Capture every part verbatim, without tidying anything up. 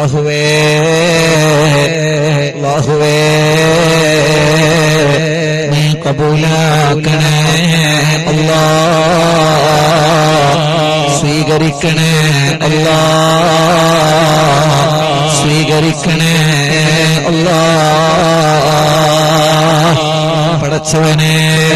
അല്ലാഹുവേ അല്ലാഹുവേ നീ കബൂലാക്കണേ അല്ലാഹ് സ്വീകരിക്കണേ അല്ലാഹ് സ്വീകരിക്കണേ അല്ലാഹ് പടച്ചവനേ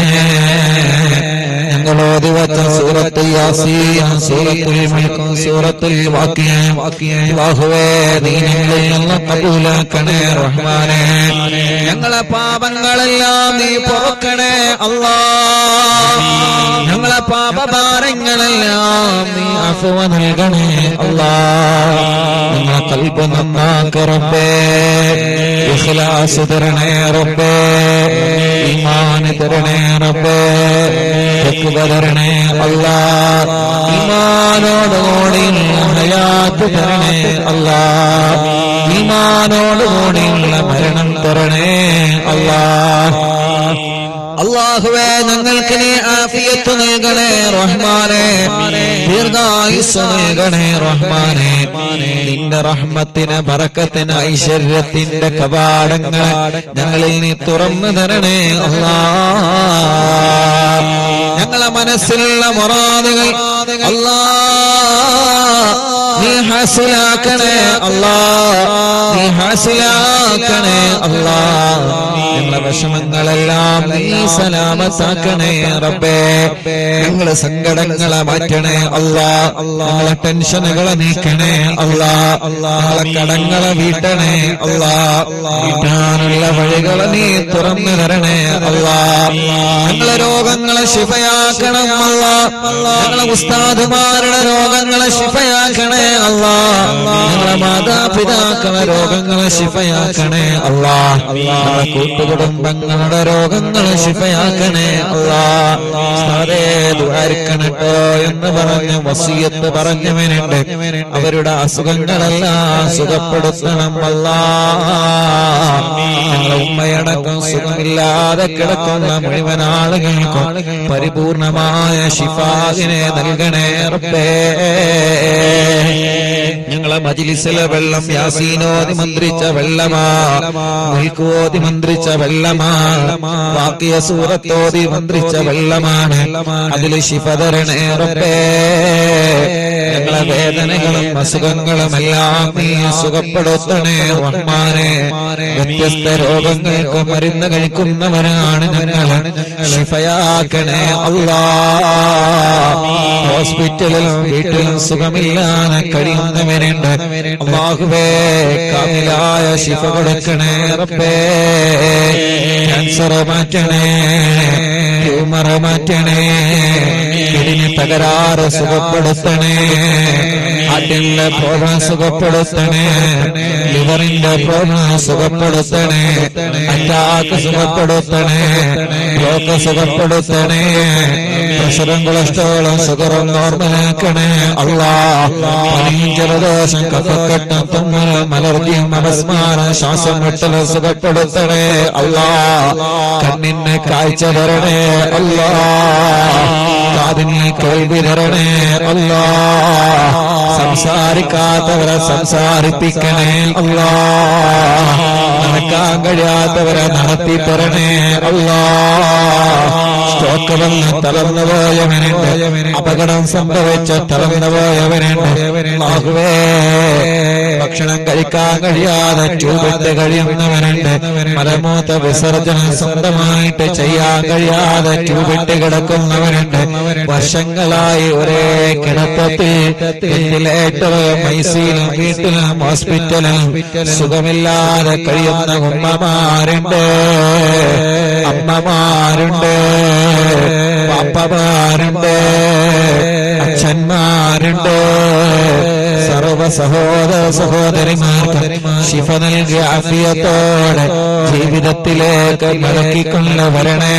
ഞങ്ങളോതി വച്ച സൂറത്ത് യാസീൻ സൂറത്തുൽ മുൽക്ക് സൂറത്തുൽ വാഖിയ അല്ലാഹുവേ നീ ഞങ്ങളിൽ നിന്ന് കബൂലാക്കണേ റഹ്മാനേ ഞങ്ങളെ പാപങ്ങളെല്ലാം നീ പൊറുക്കണേ അല്ലാഹ് ഞങ്ങളെ പാപഭാരങ്ങളെല്ലാം നീ അഫ്വ നൽകണേ അല്ലാഹ് ഞങ്ങളെ ഖൽബ് നന്നാക്ക് റബ്ബേ ഇഖ്ലാസ് തരണേ റബ്ബേ ഈമാൻ തരണേ റബ്ബേ തരണേ അല്ലാഹ് ഈമാനോടുകൂടിയുള്ള ഹയാത്ത് തരണേ അല്ലാഹ് ഈമാനോടുകൂടിയുള്ള മരണം തരണേ അല്ലാഹ് അല്ലാഹുവേ ഞങ്ങൾക്ക് നീ ആഫിയത്ത് നൽകണേ റഹ്മാനേ ദീർഘായുസ്സ് നൽകണേ റഹ്മാനേ നിന്റെ റഹ്മത്തിന് ബറക്കത്തിന് ഐശ്വര്യത്തിന്റെ കവാടങ്ങൾ ഞങ്ങളിൽ നീ തുറന്നു തരണേ അല്ലാഹ് ഞങ്ങളെ മനസ്സിലുള്ള മുറാദുകൾ അല്ലാഹ് നീ ഹാസിലാക്കണേ അല്ലാഹ് നീ ഹാസിലാക്കണേ അല്ലാഹ് ഞങ്ങളെ വിഷമങ്ങളെല്ലാം നീ സലാമത്താക്കണേ റബ്ബേ ഞങ്ങളെ സങ്കടങ്ങളെ മാറ്റണേ അല്ലാഹ് ഞങ്ങളെ ടെൻഷനുകളെ നീക്കണേ അല്ലാഹ് ഞങ്ങളെ കടങ്ങളെ വീട്ടണേ അല്ലാഹ് വീട്ടാനുള്ള വഴികളെ നീ തുറന്നു തരണേ അല്ലാഹ് ഞങ്ങളെ രോഗങ്ങളെ ശിഫയാക്കണം അല്ലാഹ് ഞങ്ങളെ ഉസ്താദുമാരുടെ രോഗങ്ങളെ ശിഫയാക്കണേ അല്ലാഹ് ഞങ്ങളെ മാതാപിതാക്കളെ രോഗങ്ങളെ ശിഫയാക്കണേ അല്ലാഹ് ഞങ്ങളെ കൂട്ടുകുടുംബങ്ങളുടെ രോഗങ്ങളെ ശിഫയാക്കണേ അല്ലാഹ് ഉസ്താദേ ദുആരിക്കണട്ടോ എന്ന് പറഞ്ഞ് വസിയത്ത് പറഞ്ഞവനുണ്ട് അവരുടെ അസുഖങ്ങളെല്ലാം സുഖപ്പെടുത്തണം അല്ലാഹ് ഞങ്ങളെ ഉമ്മയടക്കം സുഖമില്ലാതെ കിടക്കുന്ന മുഴുവൻ ആളുകൾക്കും പരിപൂർണമായ ശിഫാഇനെ നൽകണേ റബ്ബേ ഞങ്ങളെ മജ്ലിസിലെ വെള്ളം യാസീനോതി മന്ത്രിച്ച വെള്ളമാ മുൽക്കോതി മന്ത്രിച്ച വെള്ളമാ വാക്കിയ സൂറത്തോതി മന്ത്രിച്ച വെള്ളമാണ് അതില് ശിഫ തരണേ റബ്ബേ ഞങ്ങളെ വേദനകളും അസുഖങ്ങളും എല്ലാം നീ സുഖപ്പെടുത്തണേ റഹ്മാനേ വ്യത്യസ്ത രോഗങ്ങൾക്ക് മരുന്ന് കഴിക്കുന്നവരാണ് ഞങ്ങൾ ശിഫയാക്കണേ അല്ലാഹ് ഹോസ്പിറ്റലിലും വീട്ടിലും സുഖമില്ലാതെ കഴിയുന്നവരുണ്ട് അല്ലാഹുവേ കാമിലായ ശിഫ കൊടുക്കണേ റബ്ബേ ക്യാൻസർ മാറ്റണേ ട്യൂമർ മാറ്റണേ കിഡ്നി തകരാറ് സുഖപ്പെടുത്തണേ ഹാർട്ടിന്റെ പ്രോബ്ലം സുഖപ്പെടുത്തണേ ലിവറിന്റെ പ്രോബ്ലം സുഖപ്പെടുത്തണേ അറ്റാക്ക് സുഖപ്പെടുത്തണേ ബ്ലോക്ക് സുഖപ്പെടുത്തണേ പ്രഷറും കൊളസ്ട്രോളും ഷുഗറും നോർമലാക്കണേ അല്ലാഹ് പനിയും ജലദോഷം കഫക്കെട്ടും തുമ്മലും അലർജിയും അപസ്മാരം ശ്വാസം മുട്ടലും സുഖപ്പെടുത്തണേ അല്ലാഹ് കണ്ണിന് കാഴ്ച തരണേ അല്ലാഹ് കാതിന് കേൾവി തരണേ അല്ലാഹ് സംസാരിക്കാത്തവരെ സംസാരിപ്പിക്കണേ അല്ലാഹ് നടക്കാൻ കഴിയാത്തവരെ നടത്തി തരണേ അല്ലാഹ് സ്റ്റോക്ക് വന്ന് തളർന്നു പോയവനുണ്ട് അപകടം സംഭവിച്ച തളർന്നു പോയവനുണ്ട് അല്ലാഹുവേ ഭക്ഷണം കഴിക്കാൻ കഴിയാതെ ട്യൂബിട്ട് കഴിയുന്നവനുണ്ട് മലമൂത്ര വിസർജനം സ്വന്തമായിട്ട് ചെയ്യാൻ കഴിയാതെ ട്യൂബിട്ട് കിടക്കുന്നവരുണ്ട് വർഷങ്ങളായി ഒരേ കിടപ്പത്തിൽ വെന്റിലേറ്ററും ഐസിയിലും വീട്ടിലും ഹോസ്പിറ്റലും സുഖമില്ലാതെ കഴിയുന്ന ഉമ്മമാരുണ്ട് അമ്മമാരുണ്ട് പാപ്പമാരുണ്ട് അച്ഛന്മാരുണ്ട് സർവ സഹോദര സഹോദരിമാർക്ക് ശിഫ നൽകി ആഫിയത്തോടെ ജീവിതത്തിലേക്ക് മടക്കിക്കൊണ്ടുവരണേ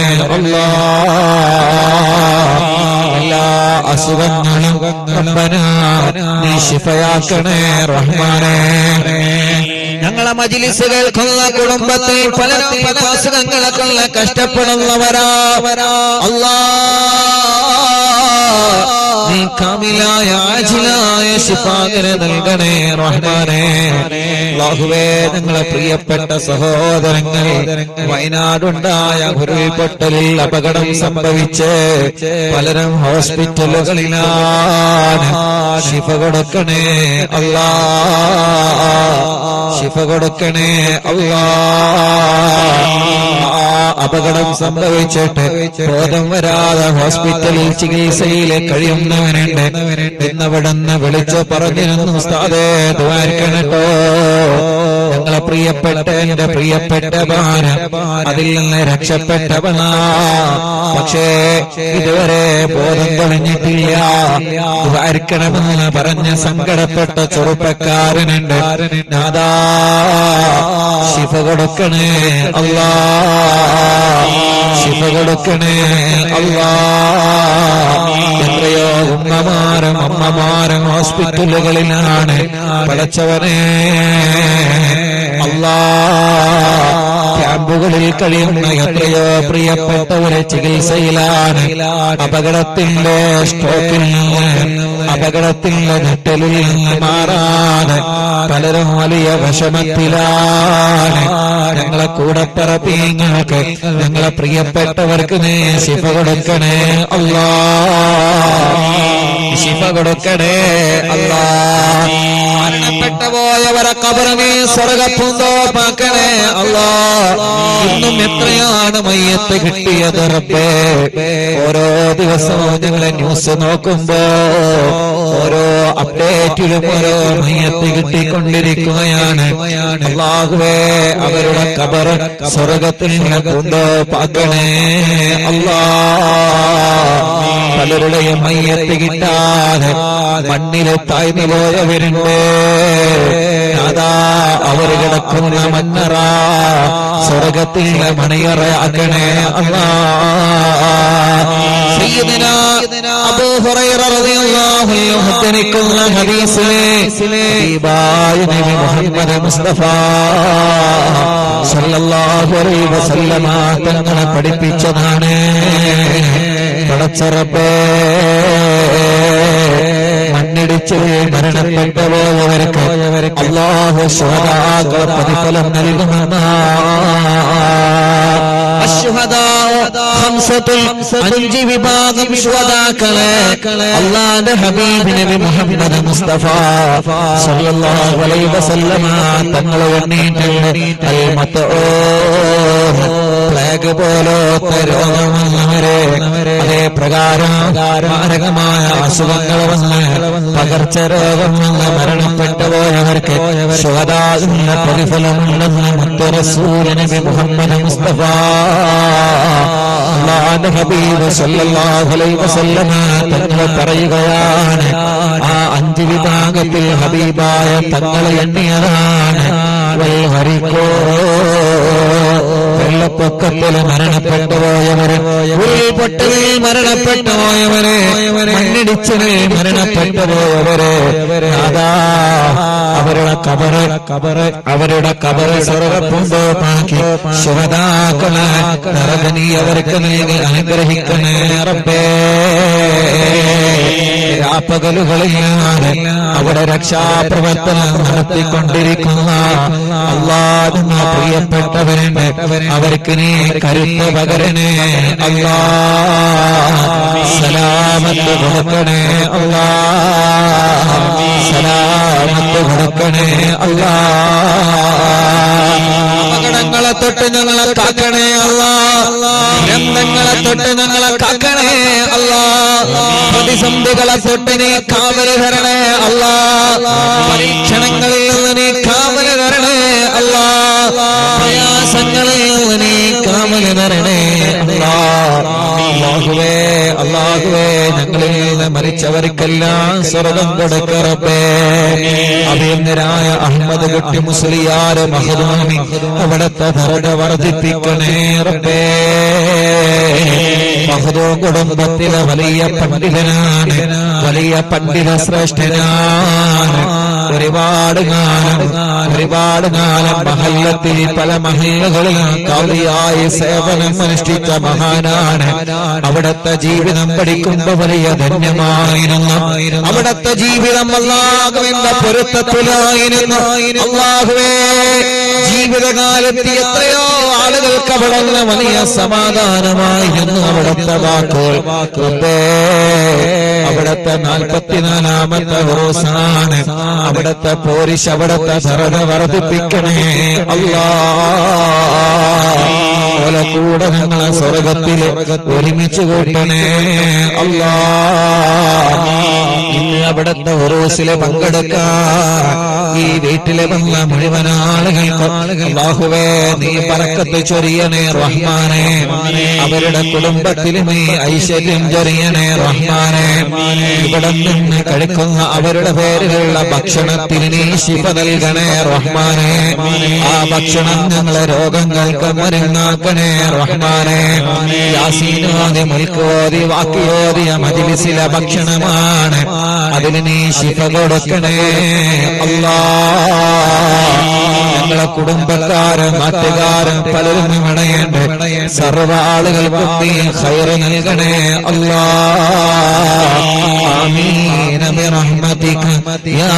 അല്ലാഹ് എല്ലാ അസുഖങ്ങളും റബ്ബനാ നീ ശിഫയാക്കണേ റഹ്മാനേ ഞങ്ങളെ മജ്ലിസുകൾക്കുള്ള കുടുംബത്തിൽ പലരും പല അസുഖങ്ങളൊക്കെയുള്ള കഷ്ടപ്പെടുന്നവരാ അല്ലാഹ് നീ നീ കാമിലായ ആജിലായ ശിഫാഅ് നൽകണേ റഹ്മാനേ. അല്ലാഹുവേ, ഞങ്ങളെ പ്രിയപ്പെട്ട സഹോദരങ്ങൾ വയനാടുണ്ടായ ഉരുൾപൊട്ടലിൽ അപകടം സംഭവിച്ച് പലരും ഹോസ്പിറ്റലുകളിലാണ്. ശിഫ കൊടുക്കണേ അല്ലാ, ശിഫ കൊടുക്കണേ അല്ലാ. അപകടം സംഭവിച്ചിട്ട് ബോധം വരാതെ ഹോസ്പിറ്റലിൽ ചികിത്സയിൽ കഴിയുന്നവനുണ്ട്. ഇന്നവിടുന്ന് വിളിച്ചു പറഞ്ഞിരുന്നു, ഉസ്താദേ ദ്വാരക്കണട്ടോ, ഞങ്ങളെ പ്രിയപ്പെട്ട എന്റെ പ്രിയപ്പെട്ട ഭാരം അതിൽ നിന്ന് രക്ഷപ്പെട്ടവനാ, പക്ഷേ ഇതുവരെ ബോധം തെളിഞ്ഞിട്ടില്ല, ദ്വാരക്കണമെന്ന് പറഞ്ഞ് സങ്കടപ്പെട്ട ചെറുപ്പക്കാരനുണ്ട്. നാദാ ശിഫ കൊടുക്കണേ അല്ലാ, ശിഫ കൊടുക്കണേ അല്ലാ. എത്രയോ ഉമ്മമാരും അമ്മമാരും ഹോസ്പിറ്റലുകളിലാണ്. പടച്ചവനെ അല്ലാ, ക്യാമ്പുകളിൽ കഴിയുന്ന എത്രയോ പ്രിയപ്പെട്ടവരെ ചികിത്സയിലാണ്. അപകടത്തിന്റെ സ്ട്രോക്കിൽ നിന്ന്, അപകടത്തിന്റെ ഞെട്ടലിൽ നിന്ന് മാറാതെ പലരും വലിയ വിഷമത്തിലാണ്. ഞങ്ങളെ കൂടപ്പിറപ്പിങ്ങൾക്ക്, ഞങ്ങളെ പ്രിയപ്പെട്ടവർക്ക് നീ ശിഫ കൊടുക്കണേ അല്ലാ, ശിഫ കൊടുക്കണേ അല്ലാ. മരണപ്പെട്ടു പോയവരെ ഖബറിനെ സ്വർഗ്ഗപ്പൂന്തോപ്പാക്കണേ അല്ലാ. ഇന്നും എത്രയാണ് മയ്യത്ത് കിട്ടിയത് റബ്ബേ. ഓരോ ദിവസവും ഞങ്ങളെ ന്യൂസ് നോക്കുമ്പോ ഓരോ അപ്ഡേറ്റിലും ഓരോ മയ്യത്ത് കിട്ടിക്കൊണ്ടിരിക്കുകയാണ്. അല്ലാഹുവേ, അവരുടെ ഖബർ സ്വർഗ്ഗത്തിൽ പൂന്തോപ്പാക്കണേ അല്ലാ. പലരുടെയും മയ്യത്ത് കിട്ടാതെ മണ്ണിലെ താഴ്ന്നു പോയവരുണ്ട്. അതാ അവർ കിടക്കുന്ന മണ്ണറ സ്വർഗ്ഗത്തിലെ മണിയറയാക്കണേ അല്ലാ. സയ്യിദനാ അബൂ ഹുറൈറ റളിയല്ലാഹു അൻഹു ഉദ്ധരിക്കുന്ന ഹദീസിലെ ഹബീബായ നബി മുഹമ്മദ് മുസ്തഫ സല്ലല്ലാഹു അലൈഹി വസല്ലമ തങ്ങളെ പഠിപ്പിച്ചതാണ്. പടച്ചറബേ, മണ്ണിടിച്ച് മരണപ്പെട്ടു പോയവർക്ക് അല്ലാഹു ശുഹദാക്കളെ പ്രതിഫലം നൽകുമെന്നാ. അഞ്ച് വിഭാഗം ശുഹദാക്കളെ അല്ലാഹുവിന്റെ ഹബീബ് നബി മുഹമ്മദ് മുസ്തഫ സല്ലല്ലാഹു അലൈഹി വസല്ലമ തങ്ങൾ എണ്ണീട്ടുണ്ട്. അൽ മത്ഊൻ, പ്ലേഗ് പോലത്തെ രോഗമുള്ളവരെ, അതേ പ്രകാരം മാരകമായ അസുഖങ്ങൾ വന്ന് പകർച്ചരോഗം വന്ന് മരണപ്പെട്ടു പോയവർക്ക് ശുഹദാവിന്റെ പ്രതിഫലമുണ്ടെന്ന് മുത്ത് റസൂൽ നബി മുഹമ്മദ് മുസ്തഫ അല്ലാഹുവിന്റെ ഹബീബ് സല്ലല്ലാഹു അലൈഹി വസല്ലമ തങ്ങൾ പറയുകയാണ്. ആ അഞ്ച് വിഭാഗത്തിൽ ഹബീബായ തങ്ങൾ എണ്ണിയതാണ്. വെള്ളപ്പൊക്കത്തിൽ മരണപ്പെട്ടു പോയവര്, ഉരുൾപൊട്ടലിൽ മരണപ്പെട്ടു പോയവര്, മണ്ണിടിച്ചിലിൽ മരണപ്പെട്ടു പോയവര്, അതാ അവരുടെ കബറ് കബറ് അവരുടെ കബറ് സ്വർഗ്ഗപ്പൂന്തോപ്പാക്കി ശുഹദാക്കളെ നരകനീയവർക്ക് നൽകി അനുഗ്രഹിക്കണേ റബ്ബേ. രാപ്പകലുകളിലാണ് അവിടെ രക്ഷാപ്രവർത്തനം നടത്തിക്കൊണ്ടിരിക്കുന്ന അല്ലാഹുവിന്റെ പ്രിയപ്പെട്ടവരുണ്ട്. അവർക്ക് നീ കരുത്ത് പകരണേ അല്ലാ, സലാമത്ത് കൊടുക്കണേ അല്ലാ, സലാമത്ത് കൊടുക്കണേ അല്ലാ. അപകടങ്ങളെ തൊട്ട് ഞങ്ങളെ കാക്കണേ അല്ലാ, ഗ്രന്ഥങ്ങളെ തൊട്ട് ഞങ്ങളെ കാക്കണേ അല്ലാ, പ്രതിസന്ധികളെ തൊട്ട് നീ കാവല് തരണേ അല്ലാ, പരീക്ഷണങ്ങളിൽ നിന്ന് നീ കാവല് തരണേ അല്ലാ, പ്രയാസങ്ങളിൽ നിന്ന് നീ കാവല് തരണേ അല്ലാ. അല്ലാഹുവേ, അല്ലാഹുവേ, ഞങ്ങളിൽ നിന്ന് മരിച്ചവർക്കെല്ലാം സ്വർഗ്ഗം കൊടുക്ക റബ്ബേ. അഭിനന്ദനായ അഹ്മദ് കുട്ടി മുസ്ലിയാർ മഹദൂമി അവിടുത്തെ ദർജ വർദ്ധിപ്പിക്കണേ റബ്ബേ. മഹദൂം കുടുംബത്തിലെ വലിയ പണ്ഡിതനാണ്, വലിയ പണ്ഡിത ശ്രേഷ്ഠനാണ്. ഒരുപാട് കാലം ഒരുപാട് കാലം മഹല്ലത്തിൽ പല മഹല്ലകളിലും ഖാദിയായി സേവനം അനുഷ്ഠിച്ച മഹാനാണ്. അവിടുത്തെ ജീവിതം പഠിക്കുമ്പോ വലിയ ധന്യമായിരുന്നു. അവിടുത്തെ ജീവിതം അല്ലാഹുവിന്റെ പൊരുത്തത്തിലായിരുന്നു. അല്ലാഹുവേ, ജീവിതകാലത്ത് എത്രയോ ആളുകൾക്ക് അവിടെ വലിയ സമാധാനമായിരുന്നു അവിടുത്തെ വാക്കുകൾ. അവിടുത്തെ നാൽപ്പത്തിനാലാമത്തെ ഉറൂസാണ്. അവിടുത്തെ പോരിശ് അവിടുത്തെ ധരത വർദ്ധിപ്പിക്കണേ അല്ലാഹ്. കൂടെ ഞങ്ങളെ സ്വർഗത്തിൽ ഒരുമിച്ച് കൂട്ടണേ അല്ലാഹ്. ഇന്ന് അവിടുത്തെ ഉറൂസിലെ പങ്കെടുക്കാൻ ഈ വീട്ടിലെ വന്ന മുഴുവൻ ആളുകൾക്ക് അല്ലാഹുവേ നീ ബറക്കത്ത് ചൊരിയണേ റഹ്മാനേ. അവരുടെ കുടുംബത്തിൽ നീ ഐശ്വര്യം ചൊരിയണേ റഹ്മാനേ. ഇവിടെ നിന്ന് കഴിക്കുന്ന അവരുടെ പേരിലുള്ള ഭക്ഷണത്തിൽ നീ ശിഫ നൽകണേ റഹ്മാനേ. ആ ഭക്ഷണം ഞങ്ങളെ രോഗങ്ങൾക്ക് മരുന്നാക്കണേ റഹ്മാനേ. യാസീനോദി മുൽക്കോദി വാക്കിയോദിയ മജ്ലിസിലെ ഭക്ഷണമാണ്. അതിന് നീ ശിഫ കൊടുക്കണേ അല്ലാഹ്. ഞങ്ങളെ കുടുംബക്കാരും നാട്ടുകാരും പലരും ഇവിടെയുണ്ട്. സർവ്വ ആളുകൾക്കും നീ ഖൈർ നൽകണേ അല്ലാഹ്. ആമീൻ ബിറഹ്മതിക യാ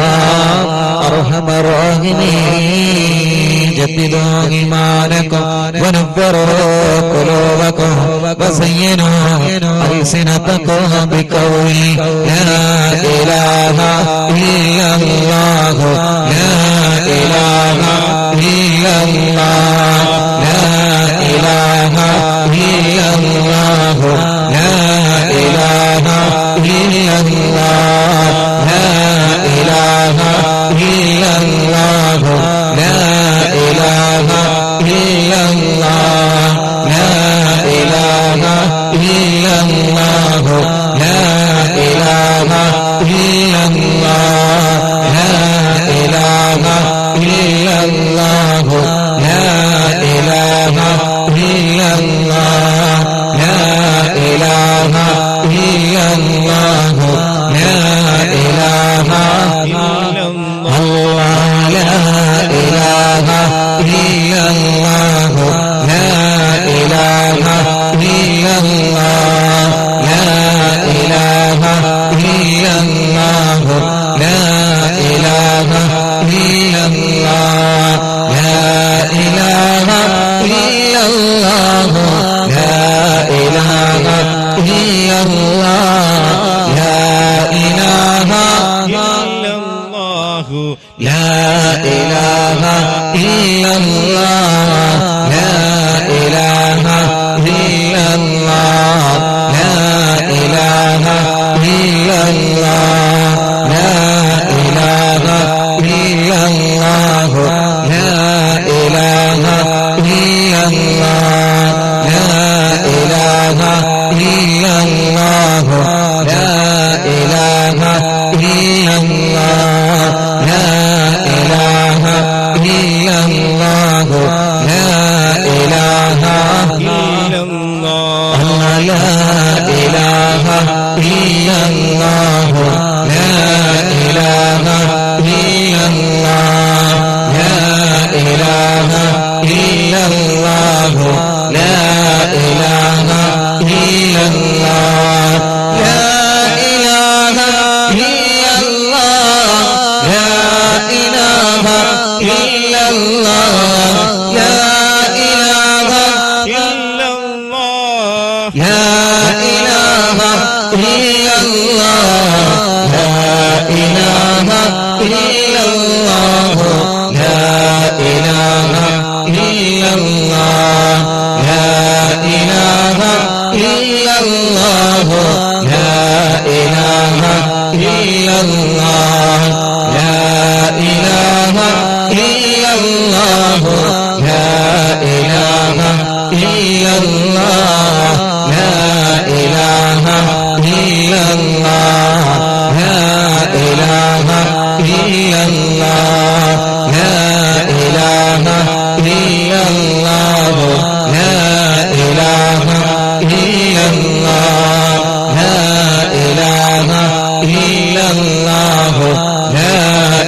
അർഹമർ റഹീമീൻ. ജദ്ദിദൂ ഈമാനകും വനവ്വിറൂ ഖുലൂബകും വസയ്യിനൂ അൽസിനതകും ബിഖൗലി ലാ ഇലാഹ ഇല്ലല്ലാഹു ലാ ഇലാഹ ഇല്ലല്ലാഹ് ലാ ഇലാഹ ഇല്ലല്ലാഹു ലാ ഇലാഹ ഇല്ലല്ലാഹ് ലാ ഇലാഹ ഇല്ലല്ലാഹു ലാ ഇലാഹ ഇല്ലല്ലാഹ് ലാ ഇലാഹ ഇല്ലല്ലാഹു ലാ ഇലാഹ ഇല്ലല്ലാഹ് ലാ ഇലാഹ ഇല്ലല്ലാഹു ലാ ഇലാഹ ഇല്ലല്ലാഹ് ലാ ഇലാഹ ഇല്ലല്ലാഹു ലാ ഇലാഹ ഇല്ലല്ലാഹ് ലാ ഇലാഹ ഇല്ലല്ലാഹു ലാ ഇലാഹ ഇല്ലല്ലാഹ് ലാ ഇലാഹ ഇല്ലല്ലാഹു ലാ ഇലാഹ ഇല്ലല്ലാഹ് ലാ ഇലാഹ ഇല്ലല്ലാഹു ലാ ഇലാഹ ഇല്ലല്ലാഹ് ലാ ഇലാഹ ഇല്ലല്ലാഹു ലാ ഇലാഹ ഇല്ലല്ലാഹ് ലാ ഇലാഹ ഇല്ലല്ലാഹ് ലാ ഇലാഹ ഇല്ലല്ലാഹ് ലാ ഇലാഹ ഇല്ലല്ലാഹു ലാ ഇലാഹ ഇല്ലല്ലാഹ് ലാ ഇലാഹ ഇല്ലല്ലാഹു ലാ ഇലാഹ ഇല്ലല്ലാഹ് ലാ ഇലാഹ ഇല്ലല്ലാഹു ലാ ഇലാഹ ഇല്ലല്ലാഹ് ലാ ഇലാഹ ഇല്ലല്ലാഹു ലാ ഇലാഹ ഇല്ലല്ലാഹ് ലാ ഇലാഹ ഇല്ലല്ലാഹു ലാ ഇലാഹ ഇല്ലല്ലാഹ് ലാ ഇലാഹ ഇല്ലല്ലാഹ് ലാ ഇലാഹ ഇല്ലല്ലാഹ് ലാ ഇലാഹ ഇല്ലല്ലാഹ് ലാ ഇലാഹ ഇല്ലല്ലാഹ് ലാ ഇലാഹ ഇല്ലല്ലാഹു ലാ ഇലാഹ ഇല്ലല്ലാഹ് ലാ ഇലാഹ ഇല്ലല്ലാഹു ലാ ഇലാഹ ഇല്ലല്ലാഹ് ലാ ഇലാഹ ഇല്ലല്ലാഹു ലാ ഇലാഹ ഇല്ലല്ലാഹ് ലാ ഇലാഹ ഇല്ലല്ലാഹ് ലാ ഇലാഹ ഇല്ലല്ലാഹ് ലാ ഇലാഹ ഇല്ലല്ലാഹു ലാ ഇലാഹ ഇല്ലല്ലാഹ് ലാ ഇലാഹ ഇല്ലല്ലാഹു ലാ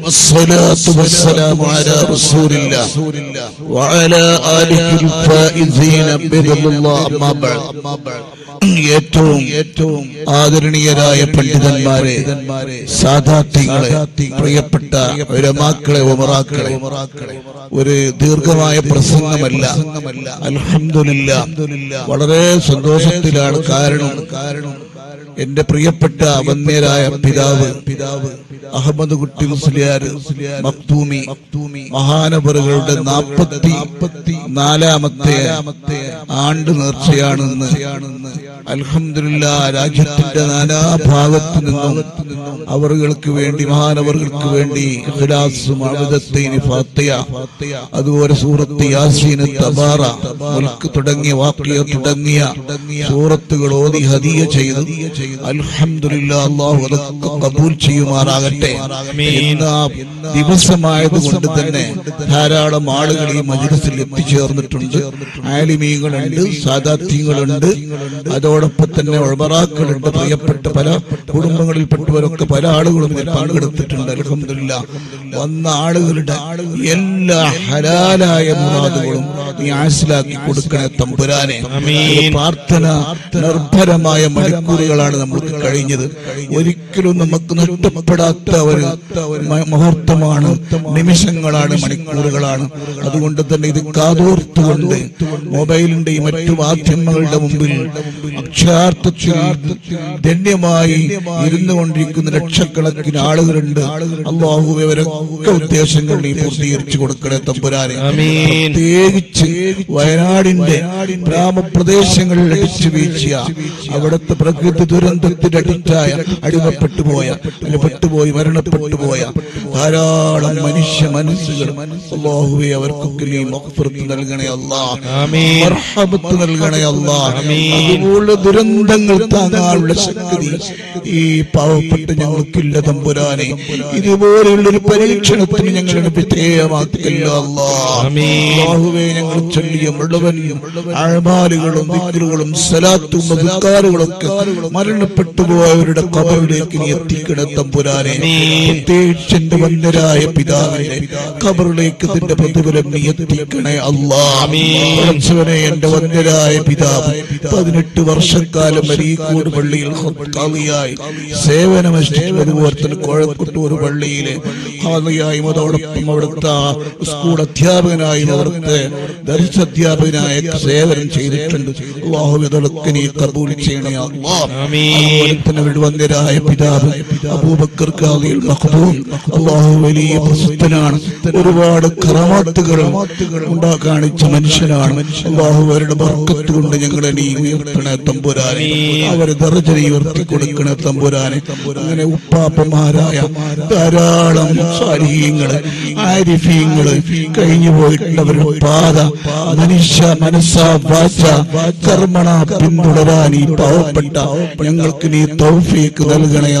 والصلاة والسلام على رسول الله وعلى آله الفائزين برضا الله أما بعد ഏറ്റവും ഏറ്റവും ആദരണീയരായ പണ്ഡിതന്മാരെ സാദാത്യങ്ങളെ പ്രിയപ്പെട്ട ഉലമാക്കളെ ഉമറാക്കളെ ഒരു ദീർഘമായ പ്രസംഗമല്ല അൽഹംദുലില്ലാഹ് വളരെ സന്തോഷത്തിലാണ് കാരണം കാരണം എന്റെ പ്രിയപ്പെട്ട വന്യരായ പിതാവ് പിതാവ് അഹമ്മദ് കുട്ടി മുസ്ലിയാർ മക്തൂമി മഹാനവറുകളുടെ നാൽപ്പത്തി നാലാമത്തെ ആണ്ട് നേർച്ചയാണെന്ന് അൽഹംദുലില്ലാഹ് രാജ്യത്തിന്റെ നാനാഭാഗത്തു നിന്നും അവർക്ക് വേണ്ടി മഹാനവറുകൾക്ക് വേണ്ടി ഇഖ്ലാസ് മഅബദത്തൈനി ഫാത്തിഹ അതുപോലെ സൂറത്ത് യാസീൻ തബാറ മുൽക്ക് തുടങ്ങിയ വാഖിയ തുടങ്ങിയ സൂറത്തുകൾ ഓതി ഹദിയ ചെയ്തു അൽഹംദുലില്ലാഹ് അല്ലാഹു അതൊക്കെ കബൂൽ ചെയ്യുമാറാകട്ടെ. ദിവസമായതുകൊണ്ട് തന്നെ ധാരാളം ആളുകൾ ഈ മജ്‌ലിസിൽ എത്തിച്ചേർന്നിട്ടുണ്ട്. ആലിമീങ്ങളുണ്ട്, സാദാത്യങ്ങളുണ്ട്, അതോടൊപ്പം തന്നെ ഉമറാക്കളുണ്ട്. പ്രിയപ്പെട്ട പല കുടുംബങ്ങളിൽപ്പെട്ടവരൊക്കെ പല ആളുകളും ഇതിൽ പങ്കെടുത്തിട്ടുണ്ട്. അൽഹംദുലില്ലാഹ് വന്ന ആളുകളുടെ എല്ലാ ഹലാലായ മുറാദുകളും നീ ആസിലാക്കി കൊടുക്കണേ തമ്പുരാനെ. പ്രാർത്ഥന നിർഭരമായ മണിക്കൂറുകളാണ് നമുക്ക് കഴിഞ്ഞത്. ഒരിക്കലും നമുക്ക് നഷ്ടപ്പെടാത്ത ഒരു മുഹൂർത്തമാണ്, നിമിഷങ്ങളാണ്, മണിക്കൂറുകളാണ്. അതുകൊണ്ട് തന്നെ ഇത് കാതോർത്തുകൊണ്ട് മൊബൈലിന്റെയും മറ്റു മാധ്യമങ്ങളുടെ മുമ്പിൽ അക്ഷരാർത്ഥത്തിൽ ധന്യമായി ഇരുന്നു കൊണ്ടിരിക്കുന്ന ലക്ഷക്കണക്കിന് ആളുകളുണ്ട്. അല്ലാഹുവേ അവരൊക്കെ ഉദ്ദേശങ്ങൾ നീ പൂർത്തീകരിച്ചു കൊടുക്കണേ തമ്പുരാനെ. പ്രത്യേകിച്ച് വയനാടിന്റെ ഗ്രാമപ്രദേശങ്ങളിൽ അടിച്ചു വീഴ്ച, അവിടുത്തെ പ്രകൃതി ദുരന്തത്തിന്റെ അടിച്ചായ അടിമപ്പെട്ടു പോയ പെട്ടുപോയി മരണപ്പെട്ടു പോയ ധാരാളം മനുഷ്യ മനസ്സുകൾ അല്ലാഹുവേ അവർക്കൊക്കെ നീ മഗ്ഫിറത്ത് നൽകണേ അല്ലാഹ്, മർഹമത്ത് നൽകണേ അല്ലാഹ്. അതുപോലെ ദുരന്തങ്ങൾ താങ്ങാനുള്ള ശക്തി ഈ പാവപ്പെട്ട ഞങ്ങൾക്കില്ല തമ്പുരാനെ. ഇതുപോലെയുള്ളൊരു പരീക്ഷണത്തിന് ഞങ്ങളുടെ വിധേയമാക്കില്ല അല്ലാഹുവേ. ഞങ്ങൾ ചൊല്ലിയ മുഴുവൻ അഅ്മാലുകളും ദിക്റുകളും സലാത്തും അദ്കാറുകളൊക്കെ മരണപ്പെട്ടു പോയവരുടെ ഖബറിലേക്ക് നീ എത്തിക്കണേ തമ്പുരാനെ. പ്രത്യേകിച്ച് എന്റെ വന്യരായ പിതാവിന്റെ ഖബറിലേക്ക് ഇതിന്റെ പ്രതിഫലം നീ എത്തിക്കണേ അല്ലാഹ്. എന്റെ വന്യരായ പിതാവ് പതിനെട്ട് വർഷക്കാലം അരീക്കോട് പള്ളിയിൽ ഖാദിയായി സേവനമനുഷ്ഠിച്ചു. അതുപോലെ തന്നെ കോഴക്കുട്ടൂർ പള്ളിയിലെ ഖാദിയായും അതോടൊപ്പം അവിടുത്തെ സ്കൂൾ അധ്യാപകനായും അവിടുത്തെ ദർസ് അധ്യാപകനായ സേവനം ചെയ്തിട്ടുണ്ട്. അല്ലാഹു ഇതൊക്കെ നീ കബൂൽ ചെയ്യണേ അല്ലാഹ്. അതുപോലെ തന്നെ അവരുടെ വന്യരായ പിതാവ് അബൂബക്കർ ഖാദിൽ മഖ്ദൂം അല്ലാഹു വലിയ പ്രസിദ്ധനാണ്. ഒരുപാട് കറാമത്തുകൾ ഉണ്ടാ കാണിച്ച മനുഷ്യനാണ്. അല്ലാഹു അവരുടെ ബർക്കത്ത് കൊണ്ട് ഞങ്ങളെ നീ ഉയർത്തണേ തമ്പുരാനെ. അവരെ ദർജ ഉയർത്തി കൊടുക്കണേ തമ്പുരാനെ. അങ്ങനെ ഉപ്പാപ്പമാരായ ധാരാളം സാലിഹീങ്ങള് ആരിഫീങ്ങള് കഴിഞ്ഞു പോയിട്ടുണ്ട്. അവരുടെ പാത മനുഷ്യ മനസ്സാ വാച കർമ്മണ പിന്തുടരാൻ ഈ പാവപ്പെട്ട ഞങ്ങൾക്ക് നീ തൗഫീഖ് നൽകണേ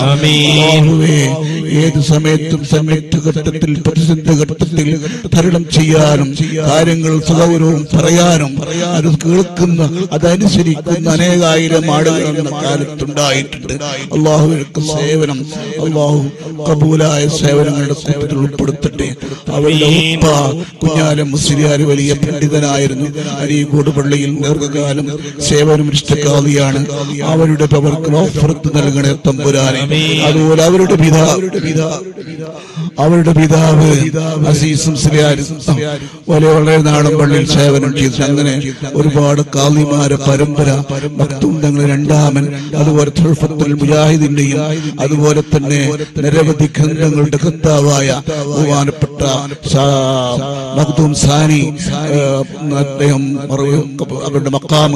അല്ലാഹുവേ. ഏത് സമയത്തും സമയത്ത് ഘട്ടത്തിൽ പ്രതിസന്ധി ഘട്ടത്തിൽ തരണം ചെയ്യാനും കാര്യങ്ങൾ സൗകര്യവും പറയാനും അത് കേൾക്കുന്ന അതനുസരിക്കുന്ന അനേകായിരം ആളുകൾ എന്ന കാലത്തുണ്ടായിട്ടുണ്ട്. അള്ളാഹുവിற்கு സേവനം അള്ളാഹു കബൂലായ സേവനങ്ങളുടെ കൂട്ടത്തിൽ ഉൾപ്പെടുത്തട്ടെ. അവരുടെ ഉപ്പ കുഞ്ഞാലം മുസ്ലിയാർ വലിയ പണ്ഡിതനായിരുന്നു. അരീക്കോട് പള്ളിയിൽ ദീർഘകാലം സേവനം ഇഷ്ടക്കാതിയാണ്. അവരുടെ അവർക്ക് മഗ്ഫിറത്ത് നൽകണേ തമ്പുരാനെ. അതുപോലെ അവരുടെ പിതാവ് അവരുടെ പിതാവ് അസീസ് മുസ്ലിയാർ വലിയ വളരെ നാടൻ പള്ളിയിൽ സേവനം ചെയ്തു. അങ്ങനെ ഒരുപാട് കാളിമാരെ പരമ്പര മക്തൂം തങ്ങൾ രണ്ടാമൻ, അതുപോലെ തുഹ്ഫത്തുൽ മുജാഹിദിന്റെയും അതുപോലെ തന്നെ നിരവധി ഗ്രന്ഥങ്ങളുടെ കർത്താവായ ബഹുമാനപ്പെട്ട മഖ്ദൂം സാനി അദ്ദേഹം അവരുടെ മഖാം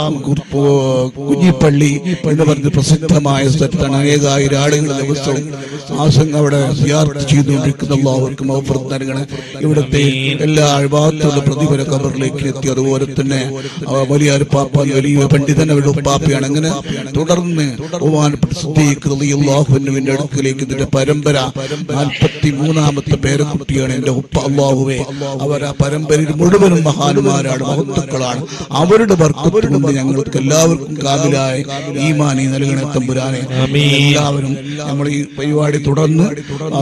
കുഞ്ഞിപ്പള്ളി എന്ന് പറഞ്ഞ് പ്രസിദ്ധമായ സ്ഥലത്താണ്. അനേകായിരം ആളുകൾ ദിവസവും ആസംഗം അവിടെ സിയാറത്ത് ചെയ്തുകൊണ്ടിരിക്കുന്ന അല്ലാഹുവിற்கு മഗ്ഫിറത്ത് നൽകണേ. ഇവിടുത്തെ എല്ലാ അഴിബാദത്തുള്ള പ്രതിഫല ഖബറിലേക്ക് എത്തി. അതുപോലെ തന്നെ വലിയ പാപ്പ വലിയ പണ്ഡിതൻ അവരുടെ ഉപ്പാപ്പയാണ്. അങ്ങനെ തുടർന്ന് ബഹുമാനപ്പെട്ട സിദ്ദീഖ് റളിയല്ലാഹു അൻഹുവിന്റെ അടുക്കലേക്ക് ഇതിന്റെ പരമ്പര നാൽപ്പത്തി മൂന്നാമത്തെ പേരക്കുട്ടിയാണ് എന്റെ ഉപ്പ. അല്ലാഹുവേ അവർ ആ പരമ്പരയിൽ മുഴുവനും മഹാന്മാരാണ്, മഹത്തുക്കളാണ്. അവരുടെ ബർക്കത്ത് കൊണ്ട് ഞങ്ങൾക്ക് എല്ലാവർക്കും കാമിലായ ഈമാനി നൽകണേ തമ്പുരാനെ. എല്ലാവരും നമ്മൾ ഈ പരിപാടി തുടർന്ന് സാധാരണ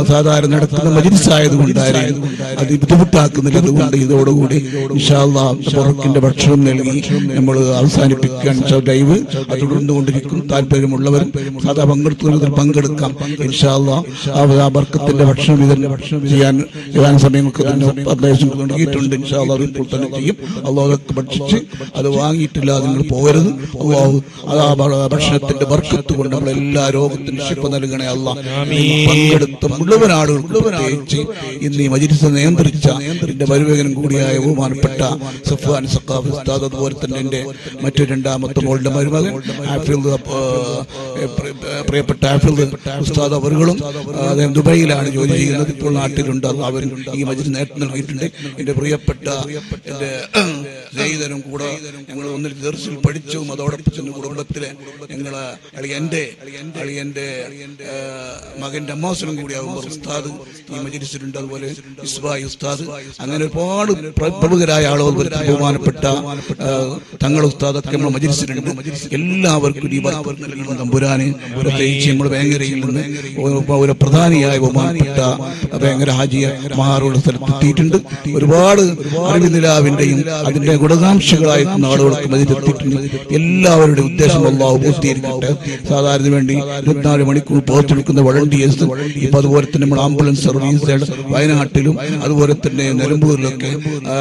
നടക്കുന്ന മജ്‌ലിസ് ആയതുകൊണ്ടായിരിക്കും അത് ബുദ്ധിമുട്ടാക്കുന്നില്ല. അതുകൊണ്ട് ഇതോടുകൂടി ഇൻഷാ അല്ലാഹ് പുറക്കിന്റെ ഭക്ഷണം നൽകി നമ്മൾ അവസാനിപ്പിക്കാൻ ലൈവ് അത് തുടർന്നുകൊണ്ടിരിക്കും. താല്പര്യമുള്ളവരും സാധാ പങ്കെടുക്കുന്നതിൽ പങ്കെടുക്കാം. ഇൻഷാ അല്ലാഹ് ആ ബർക്കത്തിന്റെ ഭക്ഷണം ഇതിന്റെ ഭക്ഷണം ചെയ്യാൻ ഏതാൻ സമയങ്ങൾക്ക് നിർദ്ദേശം നൽകിയിട്ടുണ്ട്. ഇൻഷാ അല്ലാഹ് ഇപ്പോൾ തന്നെ ചെയ്യും. അല്ലാഹു അതൊക്കെ ഭക്ഷിച്ച് അത് വാങ്ങിയിട്ടില്ല നിങ്ങൾ പോകരുത്. അല്ലാഹു അത് ആ ഭക്ഷണത്തിന്റെ ബർക്കത്ത് കൊണ്ട് നമ്മൾ എല്ലാ രോഗത്തിന്റെ ശിഫ നൽകണേ അല്ലാഹ്. പങ്കെടുത്ത മുഴുവൻ ആളുകൾക്ക് പ്രത്യേകിച്ച് ഇന്ന് ഈ മജ്‌ലിസ് നിയന്ത്രിച്ച എന്റെ പരിവേഗനം കൂടിയായ ബഹുമാനപ്പെട്ട സഫ്വാൻ സഖാഫി ഉസ്താദ്, അതുപോലെ തന്നെ എന്റെ മറ്റു രണ്ടാമത്തെ മോളുടെ മരുമകൻ ഹാഫിദ്, പ്രിയപ്പെട്ട ഹാഫിദ് ഉസ്താദ് അവറുകളും അദ്ദേഹം ദുബൈയിലാണ് ജോലി ചെയ്യുന്നത്, ഇപ്പോൾ നാട്ടിലുണ്ട്. അവർ ഈ മജ്‌ലിസ് നേതൃത്വം നൽകിയിട്ടുണ്ട്. എന്റെ പ്രിയപ്പെട്ട എന്റെ സ്നേഹിതനും കൂടെ ഞങ്ങൾ ഒന്നിൽ ദർസിൽ പഠിച്ചതും അതോടൊപ്പം തന്നെ കുടുംബത്തിലെ ഞങ്ങളെ അളിയന്റെ അളിയന്റെ മകന്റെ അമ്മാസനും കൂടിയാകുമ്പോൾ ഉസ്താദ് ഈ മജ്‌ലിസിലുണ്ട്. അതുപോലെ ഇസ്ബായി ഉസ്താദ്, അങ്ങനെ ഒരുപാട് പ്രമുഖരായ ആളുകൾ ബഹുമാനപ്പെട്ട തങ്ങൾ ഉസ്താദൊക്കെ നമ്മുടെ മജ്‌ലിസിലുണ്ട്. എല്ലാവർക്കും ഈ ബർക്കത്ത് നൽകണം തമ്പുരാനെ. പ്രത്യേകിച്ച് നമ്മുടെ വേങ്ങരയിൽ നിന്ന് ഒരു പ്രധാനിയായ ബഹുമാനപ്പെട്ട വേങ്ങര ഹാജിയ മഹാറുടെ സ്ഥലത്തെത്തിയിട്ടുണ്ട്. ഒരുപാട് അറിവ് നിലാവിന്റെയും അതിന്റെ ഗുണകാംക്ഷികളായിരിക്കുന്ന ആളുകൾക്ക് മതിലെത്തിയിട്ടുണ്ട്. എല്ലാവരുടെ ഉദ്ദേശം അല്ലാഹു പൂർത്തീകരിക്കട്ടെ. സാധാരണ വേണ്ടി ഇരുപത്തിനാല് മണിക്കൂർ പ്രവർത്തിക്കുന്ന വളണ്ടിയേഴ്സ്, ഇപ്പൊ അതുപോലെ തന്നെ നമ്മുടെ ആംബുലൻസ് സർവീസുകൾ വയനാട്ടിലും അതുപോലെ തന്നെ നിലമ്പൂരിലൊക്കെ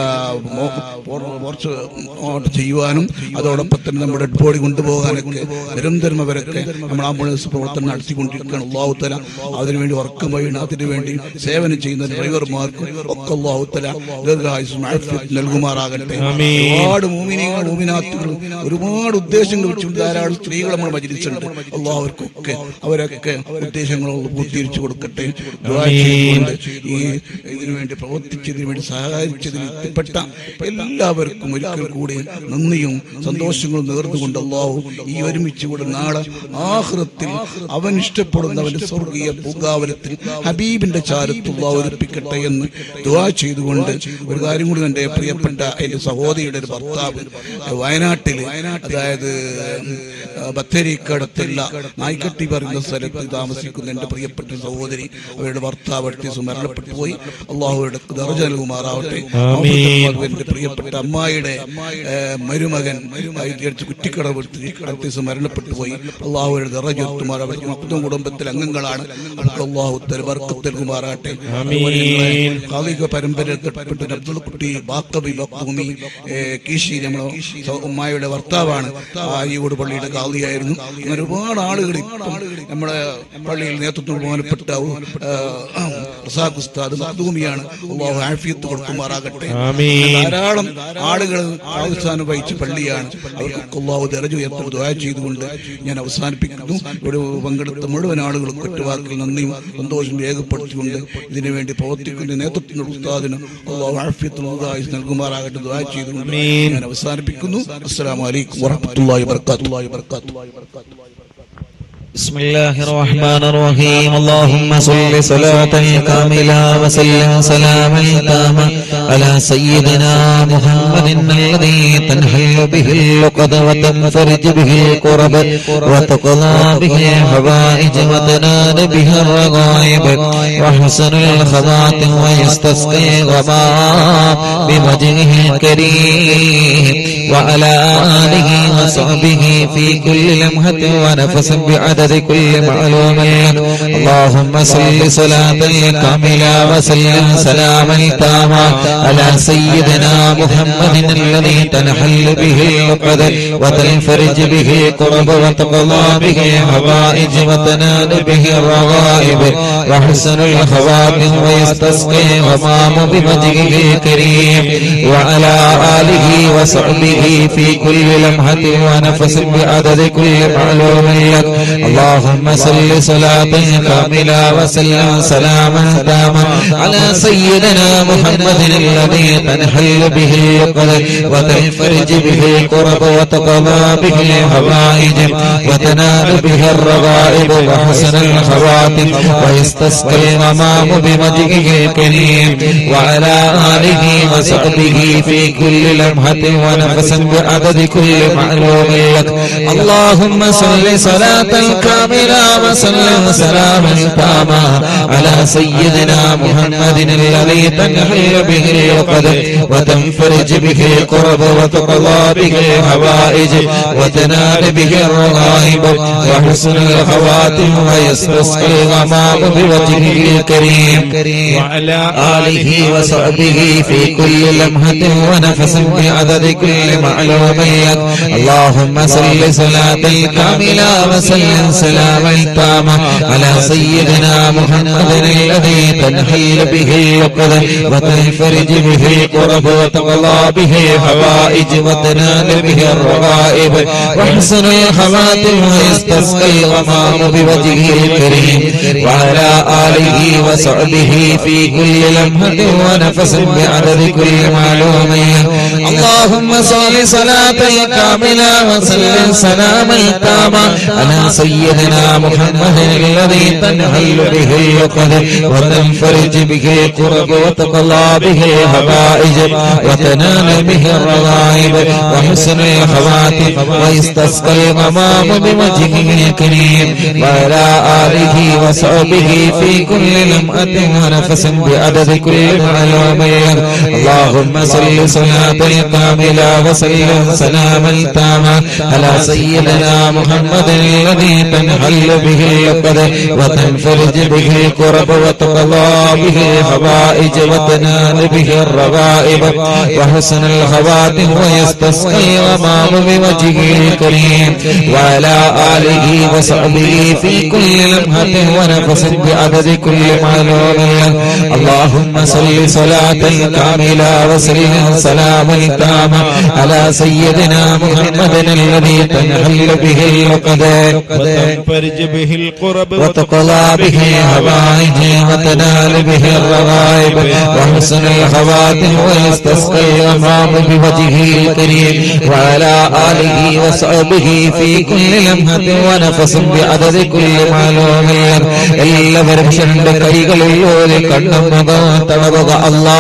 ചെയ്യുവാനും അതോടൊപ്പം തന്നെ നമ്മുടെ ഡെഡ് ബോഡി കൊണ്ടുപോകാനൊക്കെ നിരന്തരം അവരൊക്കെ നമ്മൾ ആംബുലൻസ് പ്രവർത്തനം നടത്തിക്കൊണ്ടിരിക്കുകയാണ്. അല്ലാഹു തആല അതിനുവേണ്ടി വർക്കം വഴിയാണ് അതിനുവേണ്ടി സേവനം ചെയ്യുന്ന ഡ്രൈവർമാർക്കും ഒക്കെ അല്ലാഹു തആല ദീർഘായുസ്സും ആഫിയത്തും നൽകുമാറാകട്ടെ. ഒരുപാട് മുഅ്മിനീങ്ങൾ മുഅ്മിനാത്തുകൾ ഒരുപാട് ഉദ്ദേശങ്ങൾ വെച്ചുകൊണ്ട് ധാരാളം സ്ത്രീകൾ നമ്മുടെ മജ്‌ലിസുണ്ട്. അല്ലാഹു അവർക്കൊക്കെ അവരൊക്കെ ഉദ്ദേശങ്ങൾ പൂർത്തീകരിച്ചു കൊടുക്കട്ടെ. ദുആ ചെയ്തുകൊണ്ട് ഈ ഇതിനുവേണ്ടി പ്രവർത്തിച്ചതിനു വേണ്ടി സഹായിച്ചതിൽ എത്തിപ്പെട്ട എല്ലാവർക്കും ഒരിക്കൽ കൂടി നന്ദിയും സന്തോഷങ്ങളും നേർന്നുകൊണ്ട് അല്ലാഹു ഈ ഒരുമിച്ച് കൂടെ നാളെ ആഖിറത്തിൽ അവൻ ഇഷ്ടപ്പെടുന്ന അവന്റെ സ്വർഗീയ പൂങ്കാവനത്തിൽ ഹബീബിന്റെ ചാരത്ത് അല്ലാഹു ഒരുപ്പിക്കട്ടെ എന്ന് ദുആ ചെയ്തുകൊണ്ട് ഒരു കാര്യം കൂടി എന്റെ പ്രിയപ്പെട്ട എന്റെ സഹോദരിയുടെ ഒരു ഭർത്താവ് വയനാട്ടിൽ, അതായത് ബത്തേരിക്കടുത്തുള്ള നായ്ക്കട്ടി പറയുന്ന സ്ഥലത്ത് താമസിക്കുന്ന എന്റെ പ്രിയപ്പെട്ട സഹോദരി, അവരുടെ ഭർത്താവ് അടുത്ത് മരണപ്പെട്ടു പോയി. അള്ളാഹുയുടെ ദർജ നൽകുമാറാവട്ടെ. എന്റെ പ്രിയപ്പെട്ട അമ്മായിയുടെ മരുമകൻ കുറ്റിക്കടവ് അടുത്ത് മരണപ്പെട്ടു പോയി. അള്ളാഹുയുടെ ദർജ എത്തുമാറാവട്ടെ. മൊത്തം കുടുംബത്തിലെ അംഗങ്ങളാണ്. അള്ളാഹു ബർക്കത്ത് നൽകുമാറാകട്ടെ. കാലിക പരമ്പരപ്പെട്ട അബ്ദുൽ കുട്ടി ബാക്കബി ബക്കൂമി കീശി നമ്മളെ ഉമ്മായുടെ ഭർത്താവാണ്. ആയിയോട് പള്ളിയുടെ കാളിയായിരുന്നു. അങ്ങനെ ഒരുപാട് ആളുകൾ ഇപ്പം നമ്മുടെ പള്ളിയിൽ നേതൃത്വം ബഹുമാനപ്പെട്ട റസാഖ് ഉസ്താദ് മഖ്ദൂമിയാണ്. അല്ലാഹു ആഫിയത്ത് കൊടുക്കുമാറാകട്ടെ. ധാരാളം ആളുകൾ അവസാനം വഹിച്ച പള്ളിയാണ്. അവർക്ക് അല്ലാഹു ദർജ ഉയർത്തി ദുആ ചെയ്തുകൊണ്ട് ഞാൻ അവസാനിപ്പിക്കുന്നു. ഇവിടെ പങ്കെടുത്ത മുഴുവൻ ആളുകൾക്ക് ഒറ്റവാക്കിൽ നന്ദിയും സന്തോഷം രേഖപ്പെടുത്തിക്കൊണ്ട് ഇതിനുവേണ്ടി പ്രവർത്തിക്കുന്ന നേതൃത്വ ഉസ്താദിന് അല്ലാഹു ആഫിയത്ത് നൽകുമാറാകട്ടെ ദുആ ചെയ്തുകൊണ്ട് ഞാൻ അവസാനിപ്പിക്കുന്നു. അസ്സലാമു അലൈക്കും വറഹ്മത്തുള്ളാഹി വബറകാതുഹു. بسم الله الرحمن الرحيم. اللهم صل صلاة كاملة وسلم سلاما تاما على سيدنا محمد الذي تنحل به العقد وتنفرج به الكرب وتقضى به الحوائج وتنال به الرغائب وحسن الخواتم ويستسقي الغمام بوجهه الكريم وعلى آله وصحبه في كل لمحة ونفس بعدد كل معلوم. اللهم صل صلاة كاملة وسلم سلاما تاما على سيدنا محمد الذي تنحل به العقد وتنفرج به الكرب وتقضى به الحوائج وتنال به الرغائب وحسن الخواتم ويستسقي الغمام بوجهه الكريم وعلى آله وصحبه في كل لمحة ونفس بعدد كل معلوم لك. اللهم صل صلاة كاملة وسلم سلاما تاما على سيدنا محمد الذي تنحل به العقد وتنفرج به الكرب وتقضى به الحوائج وتنال به الرغائب وحسن الخواتم ويستسقي الغمام بوجهه الكريم وعلى آله وصحبه في كل لمحة ونفس بعدد كل معلوم لك. اللهم صل صلاة كاملا وسلم سلاما تاما على سيدنا محمد الذي تنحل به العقد وتنفرج به الكرب وتقضى به الحوائج وتنال به الرغائب وحسن الخواتم ويستسقي الغمام بوجهه الكريم وعلى آله وصحبه في كل لمحة ونفس بعدد كل معلوم لك. اللهم صل صلاة كاملة وسلم سلاما تاما على سيدنا محمد الذي تنحل به العقد وتنفرج به الكرب وتقضى به الحوائج وتنال به الرغائب وحسن الخواتم ويستسقي الغمام بوجهه الكريم وعلى آله وصحبه في كل لمحة ونفس بعدد كل معلوم. اللهم صل صلاة كاملة وسلم سلاما تاما على سيدنا محمد الذي تنحل به العقد وتنفرج به الكرب وتقضى به الحوائج وتنال به الرغائب وحسن الخواتم ويستسقى الغمام بوجهه الكريم وعلى آله وصحبه في كل لمحة ونفس بعدد كل معلوم. اللهم صل صلاة كاملة وسلم سلاما تاما على سيدنا محمد الذي تنحل به العقد وتنفرج به الكرب وتقضى به الحوائج وتنال به الرغائب وحسن الخواتم ويستسقي الغمام بوجهه الكريم وعلى آله وصحبه في كل لمحة ونفس بعدد كل معلوم. اللهم صل صلاة كاملة وسلم سلاما تاما على سيدنا محمد الذي تنحل به العقد وتنفرج به الكرب وتقضى به الحوائج وتنال به الرغائب وحسن الخواتم ويستسقي الغمام بوجهه الكريم وعلى آله وصحبه في كل لمحة ونفس بعدد كل معلوم. എല്ലാവരും രണ്ട് കൈകളിലൂടെ കണ്ണും മുഖവും തടവുക.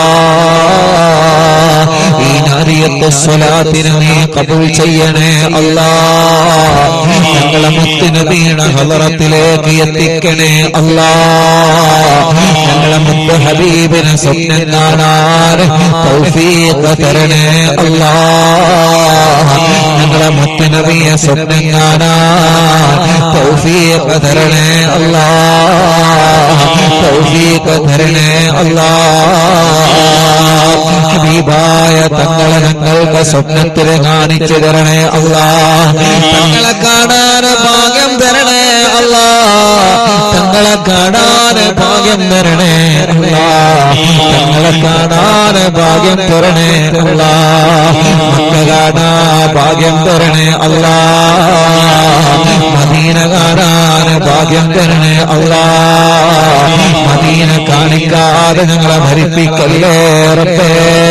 അല്ലാഹ് ഈ നാരിയത്ത് സ്വലാത്തിനെ നീ കബൂൽ ചെയ്യണേ അല്ലാഹ്. ഞങ്ങളെ മുത്തുനബിയുടെ ഹളറത്തിലേക്ക് എത്തിക്കണേ അല്ലാഹ്. ഞങ്ങളെ മുത്ത് ഹബീബിനെ സ്വപ്നം കാണാൻ തൗഫീഖ് തരണേ അല്ലാഹ്. ഞങ്ങളെ മുത്തുനബിയെ സ്വപ്നം കാണാൻ തൗഫീഖ് തരണേ അല്ലാഹ്. തൗഫീഖ് തരണേ അല്ലാഹ്. ഹബീബായ തങ്ങളെ ഞങ്ങൾക്ക് സ്വപ്നത്തിൽ കാണിച്ചു തരണേ അല്ലാഹ്. തങ്ങളെ കാണാൻ ഭാഗ്യം തരണേ അല്ലാഹ്. തങ്ങളെ കാണാൻ ഭാഗ്യം തരണേ അല്ലാഹ്. തങ്ങളെ കാണാൻ ഭാഗ്യം തരണേ അല്ലാഹ്. മക്ക കാണാൻ ഭാഗ്യം തരണേ അല്ലാഹ്. മദീന കാണാൻ ഭാഗ്യം തരണേ അല്ലാഹ്. മദീന കാണിക്കാതെ ഞങ്ങളെ മരിപ്പിക്കല്ലേ റബ്ബേ.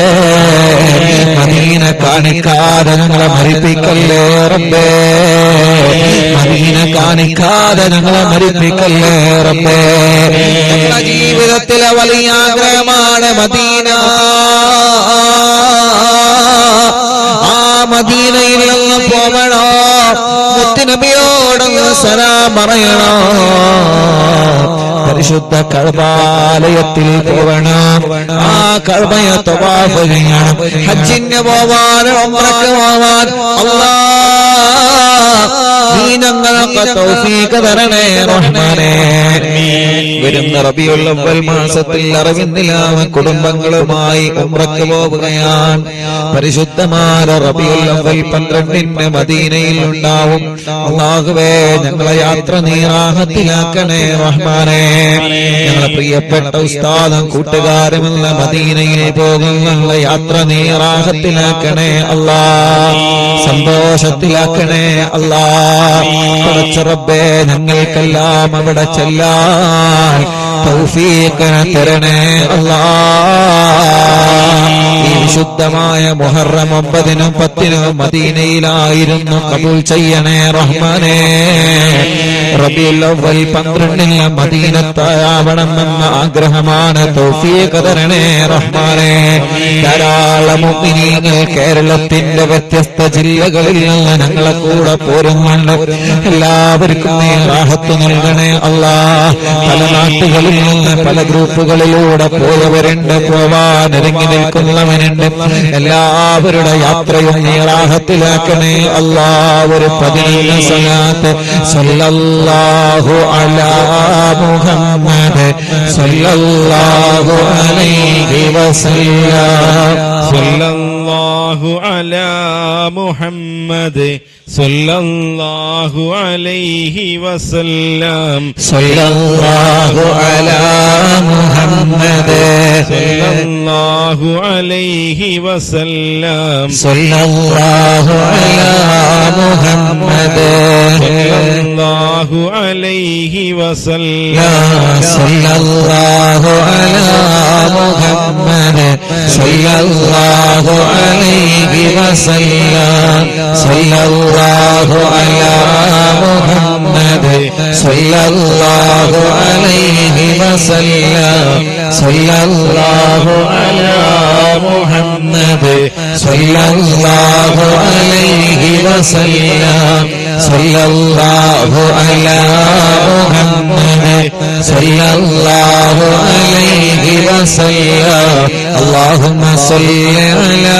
മദീന കാണിക്കാതെ ഞങ്ങളെ മരിപ്പിക്കല്ലേ റബ്ബേ. മദീന കാണിക്കാതെ ഞങ്ങളെ മരിപ്പിക്കല്ലേ റബ്ബേ. ഞങ്ങളുടെ ജീവിതത്തിലെ വലിയ ആഗ്രഹമാണ് മദീന. ആ മദീനയിൽ നിന്ന് പോവണോ, മുത്തുനബിയോടൊന്ന് സലാം പറയണോ, പരിശുദ്ധ കഅബാലയത്തിൽ പോവണം. ആ കഅബയെ തവാഫ് ചെയ്യണം. ഹജ്ജിന് പോവാൻ, ഉംറയ്ക്ക് പോവാൻ അല്ലാഹ് നീ ഞങ്ങൾക്ക് തൗഫീഖ് തരണേ റഹ്മാനേ. വരുന്ന റബീഉൽ അവ്വൽ മാസത്തിൽ അറവിന്ദിലാവ് കുടുംബങ്ങളുമായി ഉംറയ്ക്ക് പോവുകയാണ്. പരിശുദ്ധമായ റബീഉൽ അവ്വൽ പന്ത്രണ്ടിന് മദീനയിൽ ഉണ്ടാവും. അല്ലാഹുവേ ഞങ്ങളെ യാത്ര നീ റാഹത്തിലാക്കണേ റഹ്മാനേ. ഞങ്ങളെ പ്രിയപ്പെട്ട ഉസ്താദും കൂട്ടുകാരുമുള്ള മദീനയിൽ പോകുന്ന യാത്ര നീ റാഹത്തിലാക്കണേ അല്ലാഹ്. സന്തോഷത്തിലാക്കണേ അല്ലാഹ്. പടച്ച റബ്ബേ ഞങ്ങൾക്കെല്ലാം അവിടെ ചെല്ലാൻ തൗഫീഖ് തരണേ അല്ലാഹ്. ഈ വിശുദ്ധ പരിശുദ്ധമായ മുഹറം ഒമ്പതിനും പത്തിനും മദീനയിലായിരുന്നു. കബൂൽ ചെയ്യണേ റഹ്മാനേ. റബീഉൽ അവ്വൽ പന്ത്രണ്ടിന് മദീനത്താവണമെന്ന ആഗ്രഹമാണ്. തൗഫീഖ് തരണേ റഹ്മാനേ. ധാരാളം മുഅ്മിനീങ്ങൾ കേരളത്തിന്റെ വ്യത്യസ്ത ജില്ലകളിൽ നിന്ന് ഞങ്ങളെ കൂടെ പോരുന്നുണ്ട്. എല്ലാവർക്കും നീ റാഹത്ത് നൽകണേ അല്ലാഹ്. പല നാട്ടുകളിൽ നിന്ന് പല ഗ്രൂപ്പുകളിലൂടെ പോയവരുണ്ട്, പോവാൻ ഇറങ്ങി നിൽക്കുന്നവനുണ്ട്. എല്ലാവരുടെ യാത്രയും നീ റാഹത്തിലാക്കണേ അല്ലാഹ്. ഒരു പതിനൊന്ന് സ്വലാത്ത് സല്ലല്ലാഹു അലാ മുഹമ്മദ് സല്ലല്ലാഹു അലൈഹി വസല്ലം സല്ലല്ലാഹു അലാ മുഹമ്മദ് സല്ലല്ലാഹു അലൈഹി വസല്ലം സല്ലല്ലാഹു അലാ മുഹമ്മദ് സല്ലല്ലാഹു അലൈഹി വസല്ലം സല്ലല്ലാഹു അലാ മുഹമ്മദ് സല്ലല്ലാഹു അലൈഹി വസല്ലം സല്ലല്ലാഹു അലാ മുഹമ്മദ് സല്ലല്ലാഹു അലൈഹി വസല്ലം സല്ലല്ലാഹു അലാ മുഹമ്മദ് സല്ലല്ലാഹു അലൈഹി വസല്ലം സല്ലല്ലാഹു അലാ മുഹമ്മദ് സല്ലല്ലാഹു അലൈഹി വസല്ലം സല്ലല്ലാഹു അലാ മുഹമ്മദ് സല്ലല്ലാഹു അലൈഹി വസല്ലം اللهم صل على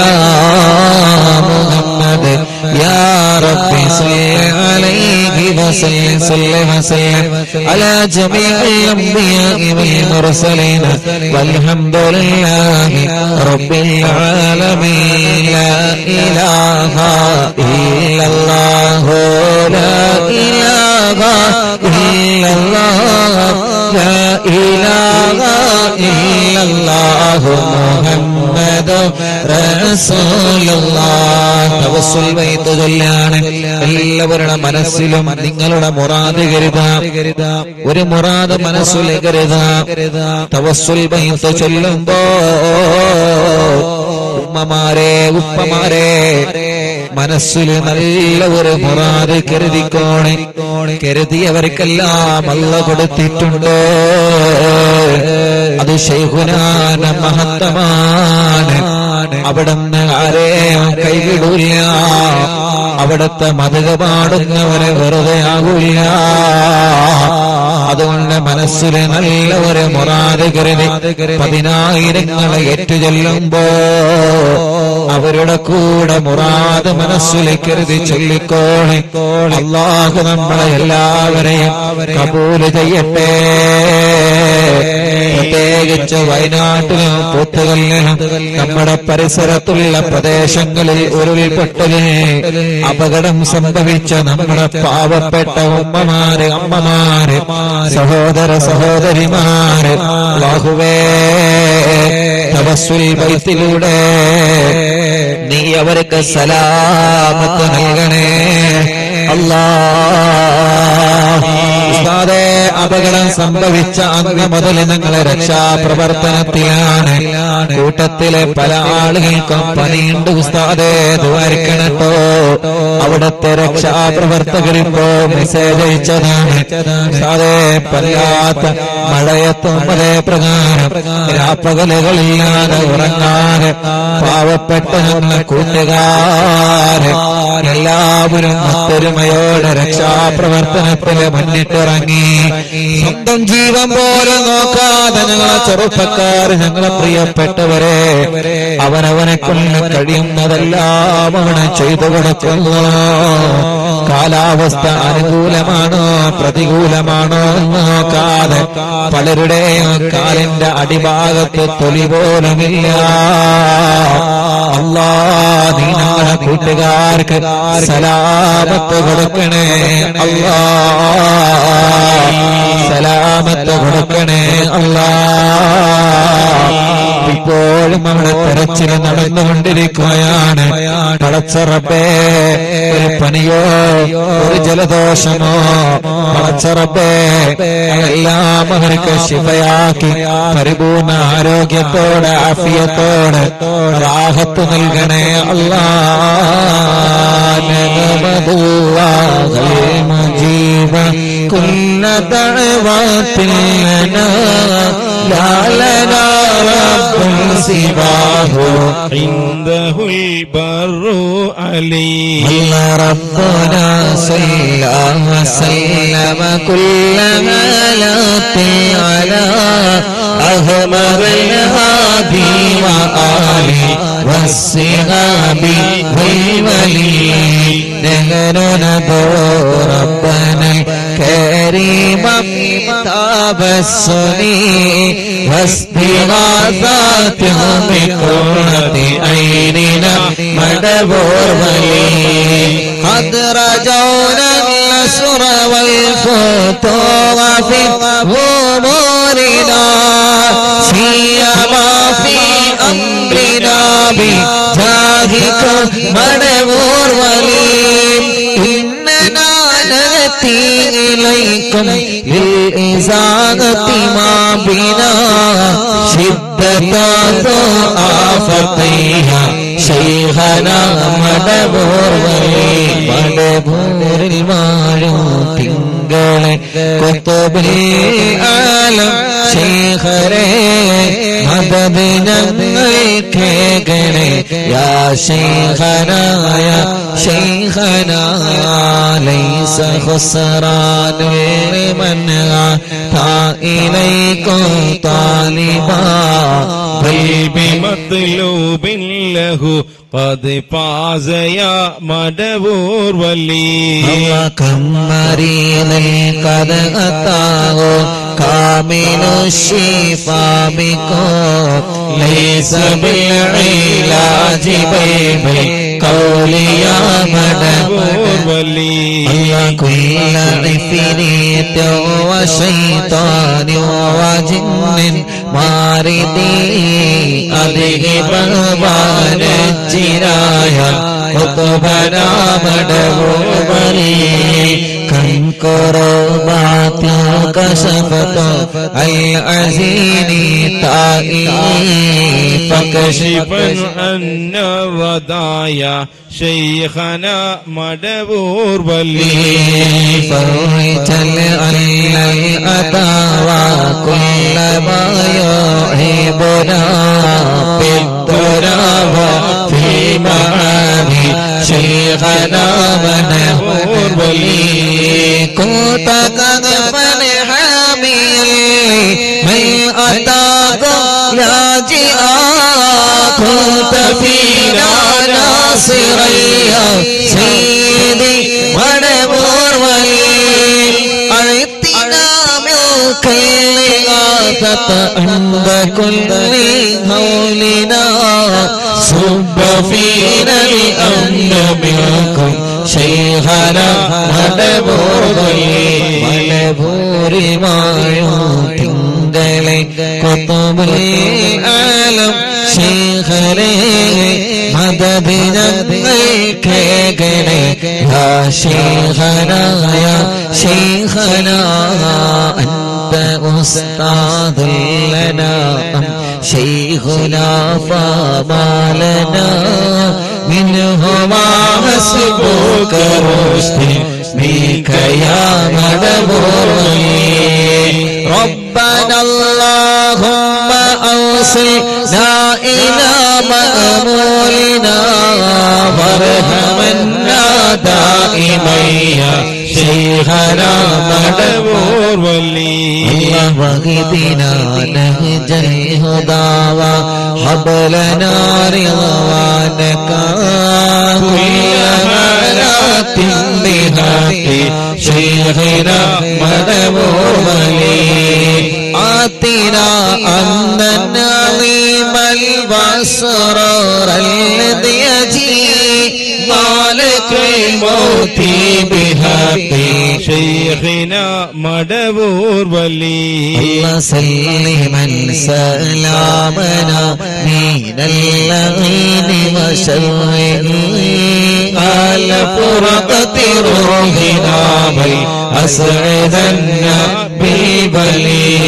محمد يا رب صل عليه وسلم صل وسلم على جميع الأنبياء والمرسلين والحمد لله رب العالمين لا إله إلا الله لا إله إلا الله لا إله إلا الله محمد رسول الله തവസ്സുൽ ബൈത്ത് ചൊല്ലാണ്. എല്ലാവരുടെ മനസ്സിലും നിങ്ങളുടെ മുറാദ് കരുതാ. ഒരു മുറാദ് മനസ്സിൽ കരുതാ. തവസ്സുൽ ബൈത്ത് ചൊല്ലുമ്പോ ഉമ്മമാരെ ഉപ്പമാരെ മനസ്സിൽ നല്ല ഒരു മുറാദ് കരുതിക്കോണെ. കരുതിയവർക്കെല്ലാം അല്ലാഹ് കൊടുത്തിട്ടുണ്ട്. അത് ശൈഖുനാന മഹത്തമാണ്. അവിടുന്ന് ആരെയും കൈവിടൂല്ല. അവിടുത്തെ മതക പാടുന്നവരെ വെറുതെ ആകൂല്ല. അതുകൊണ്ട് മനസ്സിൽ നല്ല ഒരു മുറാദ് കരുതി പതിനായിരങ്ങളെ ഏറ്റുചൊല്ലുമ്പോ അവരുടെ കൂടെ മുറാദ് മനസ്സിൽ കരുതി ചൊല്ലിക്കോണെ. അല്ലാഹു നമ്മളെ എല്ലാവരെയും കബൂല് ചെയ്യട്ടെ. പ്രത്യേകിച്ച് വയനാട്ടിലും പൂത്തുകല്ലിലും നമ്മുടെ പരിസരത്തുള്ള പ്രദേശങ്ങളിൽ ഉരുൾപൊട്ടല് അപകടം സംഭവിച്ച നമ്മുടെ പാവപ്പെട്ട ഉമ്മമാര് അമ്മമാര് സഹോദര സഹോദരിമാര് അല്ലാഹുവേ തവസ്സുൽ ബൈത്തിലൂടെ നീ അവർക്ക് സലാമത്ത് നൽകണേ അല്ലാഹ്. ഉസ്താദേ, അപകടം സംഭവിച്ച അന്ന് മുതൽ ഞങ്ങളെ രക്ഷാപ്രവർത്തനത്തിലാണ്. കൂട്ടത്തിലെ പല ആളുകൾക്കും പനിയുണ്ട് ഉസ്താദേ, ദ്വാരിക്കണട്ടോ. അവിടുത്തെ രക്ഷാപ്രവർത്തകരിപ്പോ മെസ്സേജ് അയച്ചതാണ്. ഉസ്താദേ, പല്ലാത്ത മഴയത്തും അതേ പ്രകാരം രാപ്പകലുകളില്ലാതെ ഉറങ്ങാതെ പാവപ്പെട്ട ഞങ്ങളെ കൂട്ടുകാരെ എല്ലാവരും ഒത്തൊരുമയോടെ രക്ഷാപ്രവർത്തനത്തിന് മുന്നിട്ടിറങ്ങി. സ്വന്തം ജീവൻ പോലെ നോക്കാതെ ഞങ്ങളെ ചെറുപ്പക്കാർ ഞങ്ങളെ പ്രിയപ്പെട്ടവരെ അവനവനെ കൊണ്ട് കഴിയുന്നതെല്ലാം അവനെ ചെയ്തു കൊടുക്കുന്നു. കാലാവസ്ഥ അനുകൂലമാണോ പ്രതികൂലമാണോ നോക്കാതെ പലരുടെയും കാലിന്റെ അടിഭാഗത്ത് തൊലി പോലുമില്ല. അല്ലാഹ്, നീ ഞങ്ങളുടെ കൂട്ടുകാർക്ക് സലാമത്ത് കൊടുക്കണേ അല്ലാഹ്, സലാമത്ത് കൊടുക്കണേ അല്ലാഹ്. ഇപ്പോഴും അവിടെ തെരച്ചിൽ നടന്നുകൊണ്ടിരിക്കുകയാണ്. പടച്ച റബ്ബേ, ഒരു പനിയോ ഒരു ജലദോഷമോ പടച്ച റബ്ബേ എല്ലാം അവർക്ക് ശിഫയാക്കി പരിപൂർണ ആരോഗ്യത്തോടെ ആഫിയത്തോടെ റാഹത്ത് നൽകണേ അല്ലാഹ്. നബദുല്ലാഹൽ മുജീബ കുല്ല ദഅവാതിൻ ലനാ ലാ ലനാ റബ്ബുൻ സിവാഹു ഇൻദഹുൽ ബർറു അലൈഹി റബ്ബുനാ സല്ലല്ലാഹു വസല്ലമ കുല്ല മാലാത്തിൻ അലാ അഹ്മദൽ ഹാദി വആലി വസ്സിഹാബി വൽവലി. നഹ്നു റബ്ബന الكريم تبسمي واستغاثاتهم بقرة عيننا مدبور ولي. قد رجونا النصر والفتوح في أمورنا سيما في أمرنا بجاهك مدبور ولي. إننا نأتي إليكم للإزالة ما بنا شدة آفتها شيخنا مدبور ولي. مدبور المعلوم തിങ്കളെ കുത്തുബിൽ ആലം ശൈഖരേ മദദ് ഞങ്ങൾ കേകണേ യാ ശൈഖനാ യാ ശൈഖനാ. ലൈസ ഖുസ്റാനുൽ ലിമൻ ആതാ ഇലൈകും താലിബാ ബൽ ബിമത്ലൂബിൻ ലഹു قد فاز يا مدبور ولي. كم مريض قد أتاه كامل الشفاء بكم ليس بالعلاج بالقول يا مدبور ولي. كل عفريت وشيطان وجن ماردي أذهب ونجرايا قطبنا مدبور ولي. كم كربات كشفت العزين تائي فكشفا أن الردايا شيخنا مدبور ولي. فرج الأذى وكل ما يحبنا في التراب في معاني شيخنا مدبور ولي. كنت كذبا حامل من أتاك لاجئا كنت فينا ناصرا يا سيدي مدبور ولي. أعطنا من كل غاثة عند كل هولنا صب فينا الأمن منكم شيخنا مدبور ولي. مدبور മായും തിങ്കളെ കുത്തുബിൽ ആലം ശൈഖരേ മദദ് ഞങ്ങൾ കേകണേ യാ ശൈഖനാ യാ ശൈഖനാ. أنت أستاذ لنا شيخنا فما لنا منهما حسبك رشد بك يا مدبور. ربنا اللهم أوصلنا إلى مأمولنا وارحمنا دائما يا شيخنا مدبور ولي. واهدنا نهج الهدى وهب لنا رضوانك كل حالات بحق شيخنا مدبور ولي. آتنا أمنا عظيما والبصر الذي يجي مالك الموت بحقه شيخنا مدبور ولي الله سلم سلامنا من اللعين وشره على فرقة روحنا أسعدنا بالبلي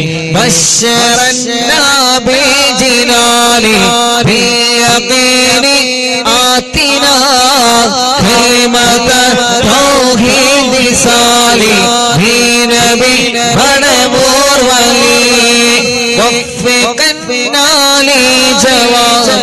بشرنا بجلال بيقين آتنا كلمة توحيد صالح نبي مدبور ولي وفقنا لجواب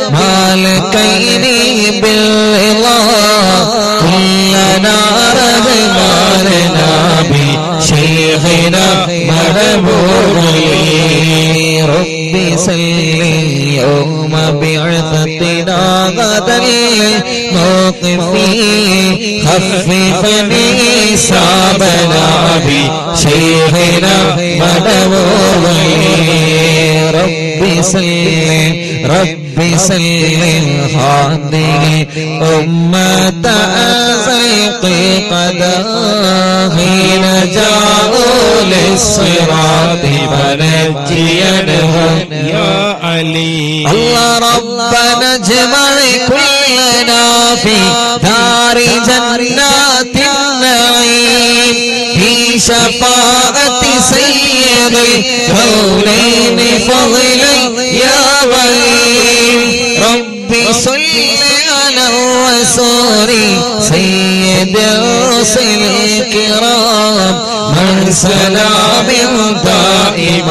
مالكين بالرضا كلنا رضنا لنا بشيخنا مدبور ولي ربي سلم يوم بعثتنا غدا الموقف خففني صابنا بشيخنا مدبور ولي ربي سلم ربي سلم هذه أمة أزيق قدا حين جاءوا للصراط فنجينهم يا علي الله ربنا اجمع كلنا في دار جنات النعيم في شفاعة سيد الكونين فضلا يا ولي ربي صل على الرسول سيد الرسل الكرام من سلام دائم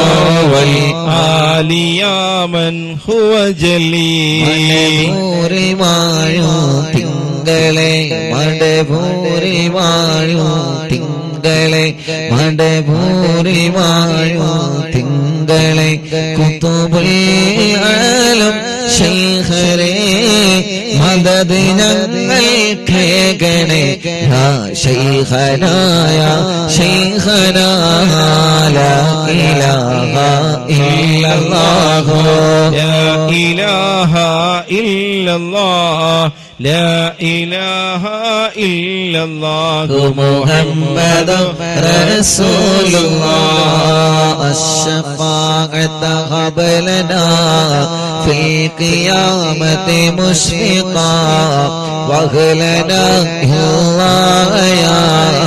والآل يا من هو جليل മടബൂരിൽ വാഴും തിങ്കളെ മടബൂരിൽ വാഴും തിങ്കളെ മടബൂരിൽ വാഴും തിങ്കളെ കുതുബുൽ ആലം ശൈഖരേ മദദ് ഞങ്ങൾക്ക് ഗണേ യാ ശൈഖനാ യാ ശൈഖനാ ലാ ഇലാഹ ഇല്ലല്ലാഹു لا إله إلا الله لا إله إلا الله محمد رسول الله الشفاعة هب لنا في القيامة مشفقا واغلنا الله يا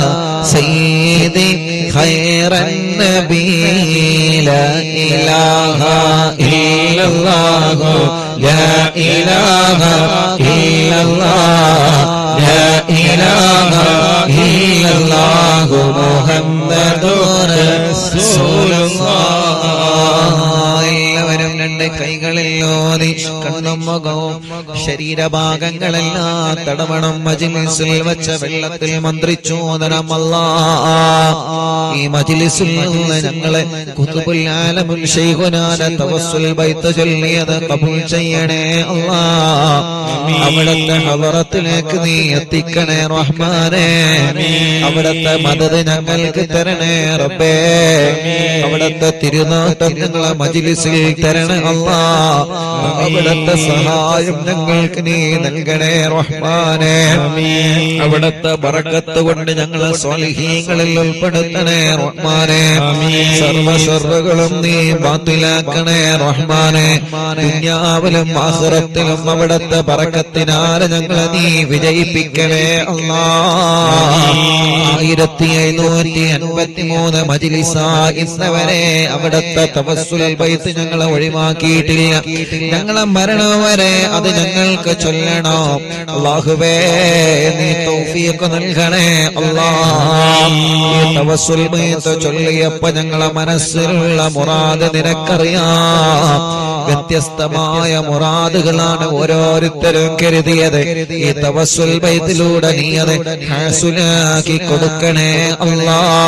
سيدي خير النبي لا إله إلا الله لا إله إلا الله لا إله إلا الله محمد رسول الله എല്ലാവരും രണ്ട് കൈകളിൽ ഓതി കണ്ണും മുഖവും ശരീരഭാഗങ്ങളെല്ലാം തടവണം മജ്ലിസിൽ വെച്ച വെള്ളത്തിൽ മന്ത്രിച്ചോദനം അല്ലാഹ് ഈ മജ്ലിസിൽ നിന്ന് ഞങ്ങളെ ഖുതുബുൽ ആലമുൽ ശൈഖുനാന തവസ്സുൽ ബൈത്ത് ചൊല്ലിയത് ഖബൂൽ ചെയ്യണേ അല്ലാഹ് അവിടുത്തെ ഹളറത്തിലേക്ക് നീ എത്തിക്കണേ റഹ്മാനേ അവിടുത്തെ മദദ് ഞങ്ങൾക്ക് തരണേ റബ്ബേ അവിടുത്തെ തിരുനാട്ടം ഞങ്ങളെ മജ്ലിസിൽ തരണേ അല്ലാഹ് അവിടുത്തെ സഹായം ഞങ്ങൾക്ക് നീ നൽകണേ റഹ്മാനേ അവിടുത്തെ ബറക്കത്ത് കൊണ്ട് ഞങ്ങളെ സ്വാലിഹീങ്ങളിൽ ഉൾപ്പെടുത്തണേ റഹ്മാനേ സർവ്വ ശർറുകളും നീ ബാത്തിലാക്കണേ റഹ്മാനേ ദുനിയാവിലും ആഖിറത്തിലും അവിടുത്തെ ബറക്കത്തിനാൽ ഞങ്ങളെ നീ വിജയിപ്പിക്കണേ അല്ലാഹ് ആയിരത്തി എഴുന്നൂറ്റി അൻപത്തി മൂന്ന് മജ്ലിസാ ഇന്നവരെ അവിടുത്തെ തവസ്സുൽ ബൈത്ത് ഞങ്ങളെ ഒഴിവാക്കിയിട്ടില്ല ഞങ്ങളെ മരണം വരെ അത് ഞങ്ങൾക്ക് ചൊല്ലണം അല്ലാഹുവേ നീ തൗഫീഖ് നൽകണേ അല്ലാഹ് ഈ തവസ്സുൽ ബൈത്ത് ചൊല്ലിയപ്പോൾ ഞങ്ങളെ മനസ്സിലുള്ള മുറാദ് നിനക്കറിയാം വ്യത്യസ്തമായ മുറാദുകളാണ് ഓരോരുത്തരും കരുതിയത് ഈ തവസ്സുൽ ബൈത്തിലൂടെ നീ അത് ഹാസുലാക്കി കൊടുക്കണേ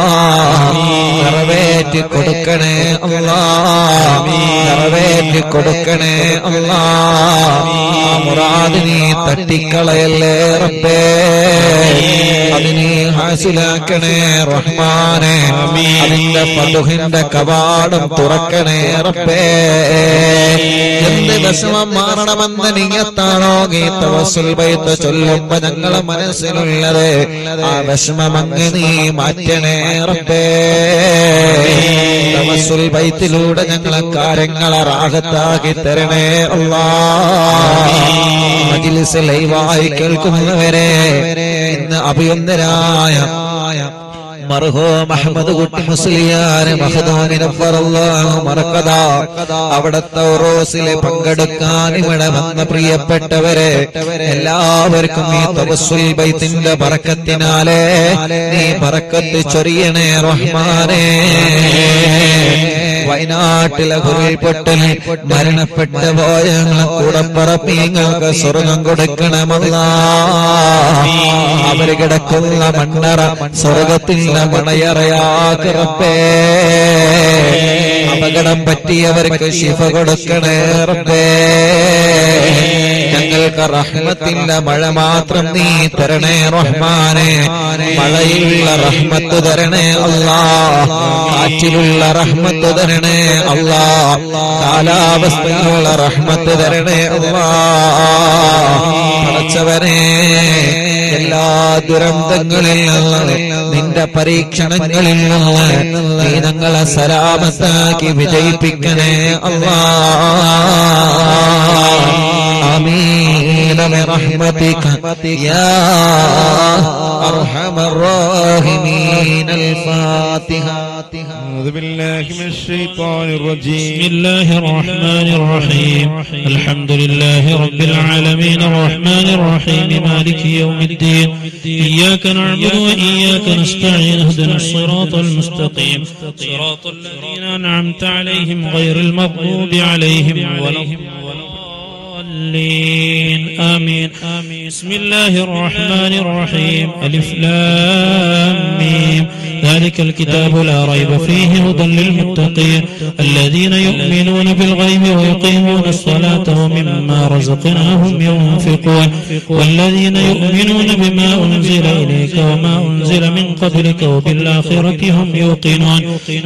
അല്ലാഹ് നിറവേറ്റി കൊടുക്കണേ അല്ലാഹ് നിറവേറ്റി കൊടുക്കണേ കൊടുക്കണേ അല്ലാ. മുറാദ് നീ തട്ടിക്കളയല്ലേ റബ്ബേ, അത് നീ ഹാസിലാക്കണേ റഹ്മാനെ. അതിന്റെ ഫതുഹിന്റെ കവാടം തുറക്കണേ റബ്ബേ. എന്ത് വിഷമം മാറണമെന്ന് നിയത്താണോ ഈ തവസ്സുൽ ബൈത്ത് ചൊല്ലുമ്പോ ഞങ്ങളെ മനസ്സിലുള്ളത്, ആ വിഷമം അങ്ങ് നീ മാറ്റണേ റബ്ബേ. തവസ്സുൽ ബൈത്തിലൂടെ ഞങ്ങളെ കാര്യങ്ങളെ റാഹത്താക്കി തരണേ അല്ലാഹ്. മജ്‌ലിസ് ലൈവായി കേൾക്കുന്നവരെ ഇന്ന് അഭിയന്തരായ മർഹൂം അഹ്മദ് കുട്ടി മുസ്ലിയാർ മറക്കത അവിടത്തെ ഉറൂസിലെ പങ്കെടുക്കാൻ ഇവിടെ വന്ന പ്രിയപ്പെട്ടവരെ എല്ലാവർക്കും ഈ തവസ്സുൽ ബൈത്തിന്റെ ബറക്കത്തിനാലെ നീ ബറക്കത്ത് ചൊരിയണേ റഹ്മാനേ. വയനാട്ടിലെ ഉരുൾപൊട്ടൽ മരണപ്പെട്ട പോയ കൂടപ്പറപ്പീങ്ങൾക്ക് സ്വർഗം കൊടുക്കണമല്ലാ. അവര് കിടക്കുന്ന മണ്ണറ സ്വർഗത്തിന്റെ മണയറയാക്ക് റബ്ബേ. അപകടം പറ്റിയവർക്ക് ശിഫ കൊടുക്കണേ റബ്ബേ. ഞങ്ങൾക്ക് റഹ്മത്തിന്റെ മഴ മാത്രം നീ തരണേ റഹ്മാനെ. മഴയിലുള്ള റഹ്മത്ത് തരണേ അല്ലാ, കാറ്റിലുള്ള റഹ്മത്ത് തരണേ അല്ലാ, കാലാവസ്ഥയിലുള്ള റഹ്മത്ത് തരണേ അല്ലാ. പടച്ചവനെ എല്ലാ ദുരന്തങ്ങളിൽ നിന്ന് നിന്റെ പരീക്ഷണങ്ങളിൽ നിന്ന് നീ ഞങ്ങളെ സലാമത്താക്കി വിജയിപ്പിക്കണേ അല്ലാ. آمين برحمتك يا أرحم الراحمين. الفاتحة. أعوذ بالله من الشيطان الرجيم. بسم الله الرحمن الرحيم. الحمد لله رب العالمين الرحمن الرحيم مالك يوم الدين. إياك نعبد وإياك نستعين اهدنا الصراط المستقيم صراط الذين أنعمت عليهم غير المغضوب عليهم ولا آمين. بسم الله الرحمن الرحيم. ألف لام ميم. ذلك الكتاب لا ريب فيه هدى للمتقين الذين يؤمنون بالغيب ويقيمون الصلاة ومما رزقناهم ينفقون والذين يؤمنون بما أنزل إليك وما أنزل من قبلك وبالآخرة هم يوقنون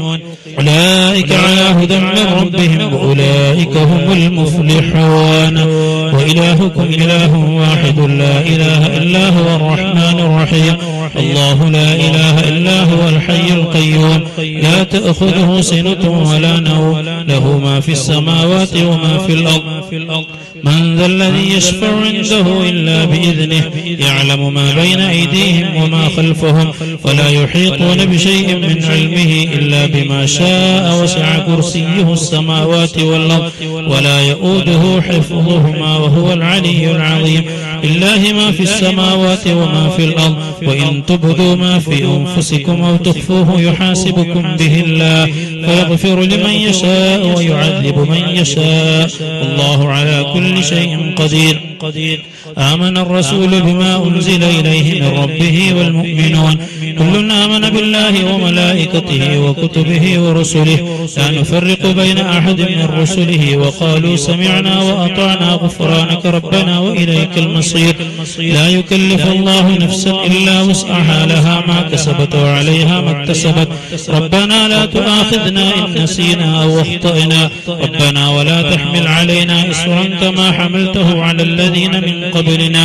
أولئك على هدى من ربهم وأولئك هم المفلحون. وإلهكم إله واحد لا إله إلا هو الرحمن الرحيم. الله لا إله إلا هو الحي القيوم لا تأخذه سنة ولا نوم له ما في السماوات وما في الأرض. من ذا الذي يشفع عنده إلا بإذنه يعلم ما بين أيديهم وما خلفهم ولا يحيطون بشيء من علمه إلا بما شاء وسع كرسيه السماوات والأرض ولا يؤوده حفظهما وهو العلي العظيم. لله ما في السماوات وما في الأرض وإن تبدوا ما في أنفسكم أو تخفوه يحاسبكم به الله فيغفر لمن يشاء ويعذب من يشاء والله على كل شيء قدير. آمن الرسول بما أنزل إليه من ربه والمؤمنون كل آمن بالله وملائكته وكتبه ورسله لا نفرق بين أحد من رسله وقالوا سمعنا وأطعنا غفرانك ربنا وإليك المصير. لا يكلف الله نفسا إلا وسعها لها ما كسبت وعليها ما اكتسبت. ربنا لا تؤاخذنا إن نسينا أو أخطأنا ربنا ولا تحمل علينا إصرا كما حملته على الذين من قبلنا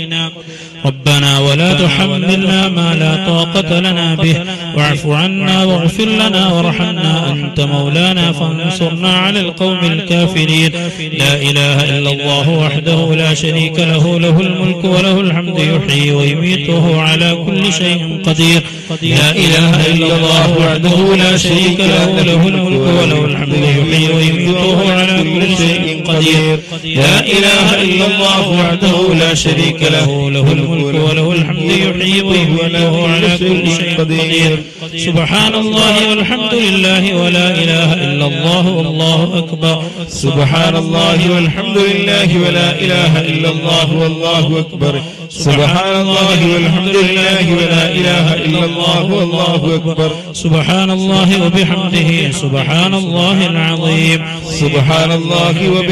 ربنا ولا تحملنا ما لا طاقة لنا به واعف عنا واغفر لنا وارحمنا أنت مولانا فانصرنا على القوم الكافرين. لا إله إلا الله وحده لا شريك له له الملك وله الحمد يحيي ويميت وهو على كل شيء قدير. لا إله إلا الله وحده لا شريك له له الملك وله الحمد يحيي ويميت وهو على كل شيء قدير. لا إله إلا الله وحده لا شريك له له الملك وله الحمد يحيي ويميت وهو على كل شيء قدير. سبحان الله والحمد لله ولا إله إلا الله والله أكبر. سبحان الله والحمد لله ولا إله إلا الله والله أكبر. سبحان الله والحمد لله ولا إله إلا الله والله أكبر. سبحان الله وبحمده سبحان الله العظيم. سبحان الله وبحمده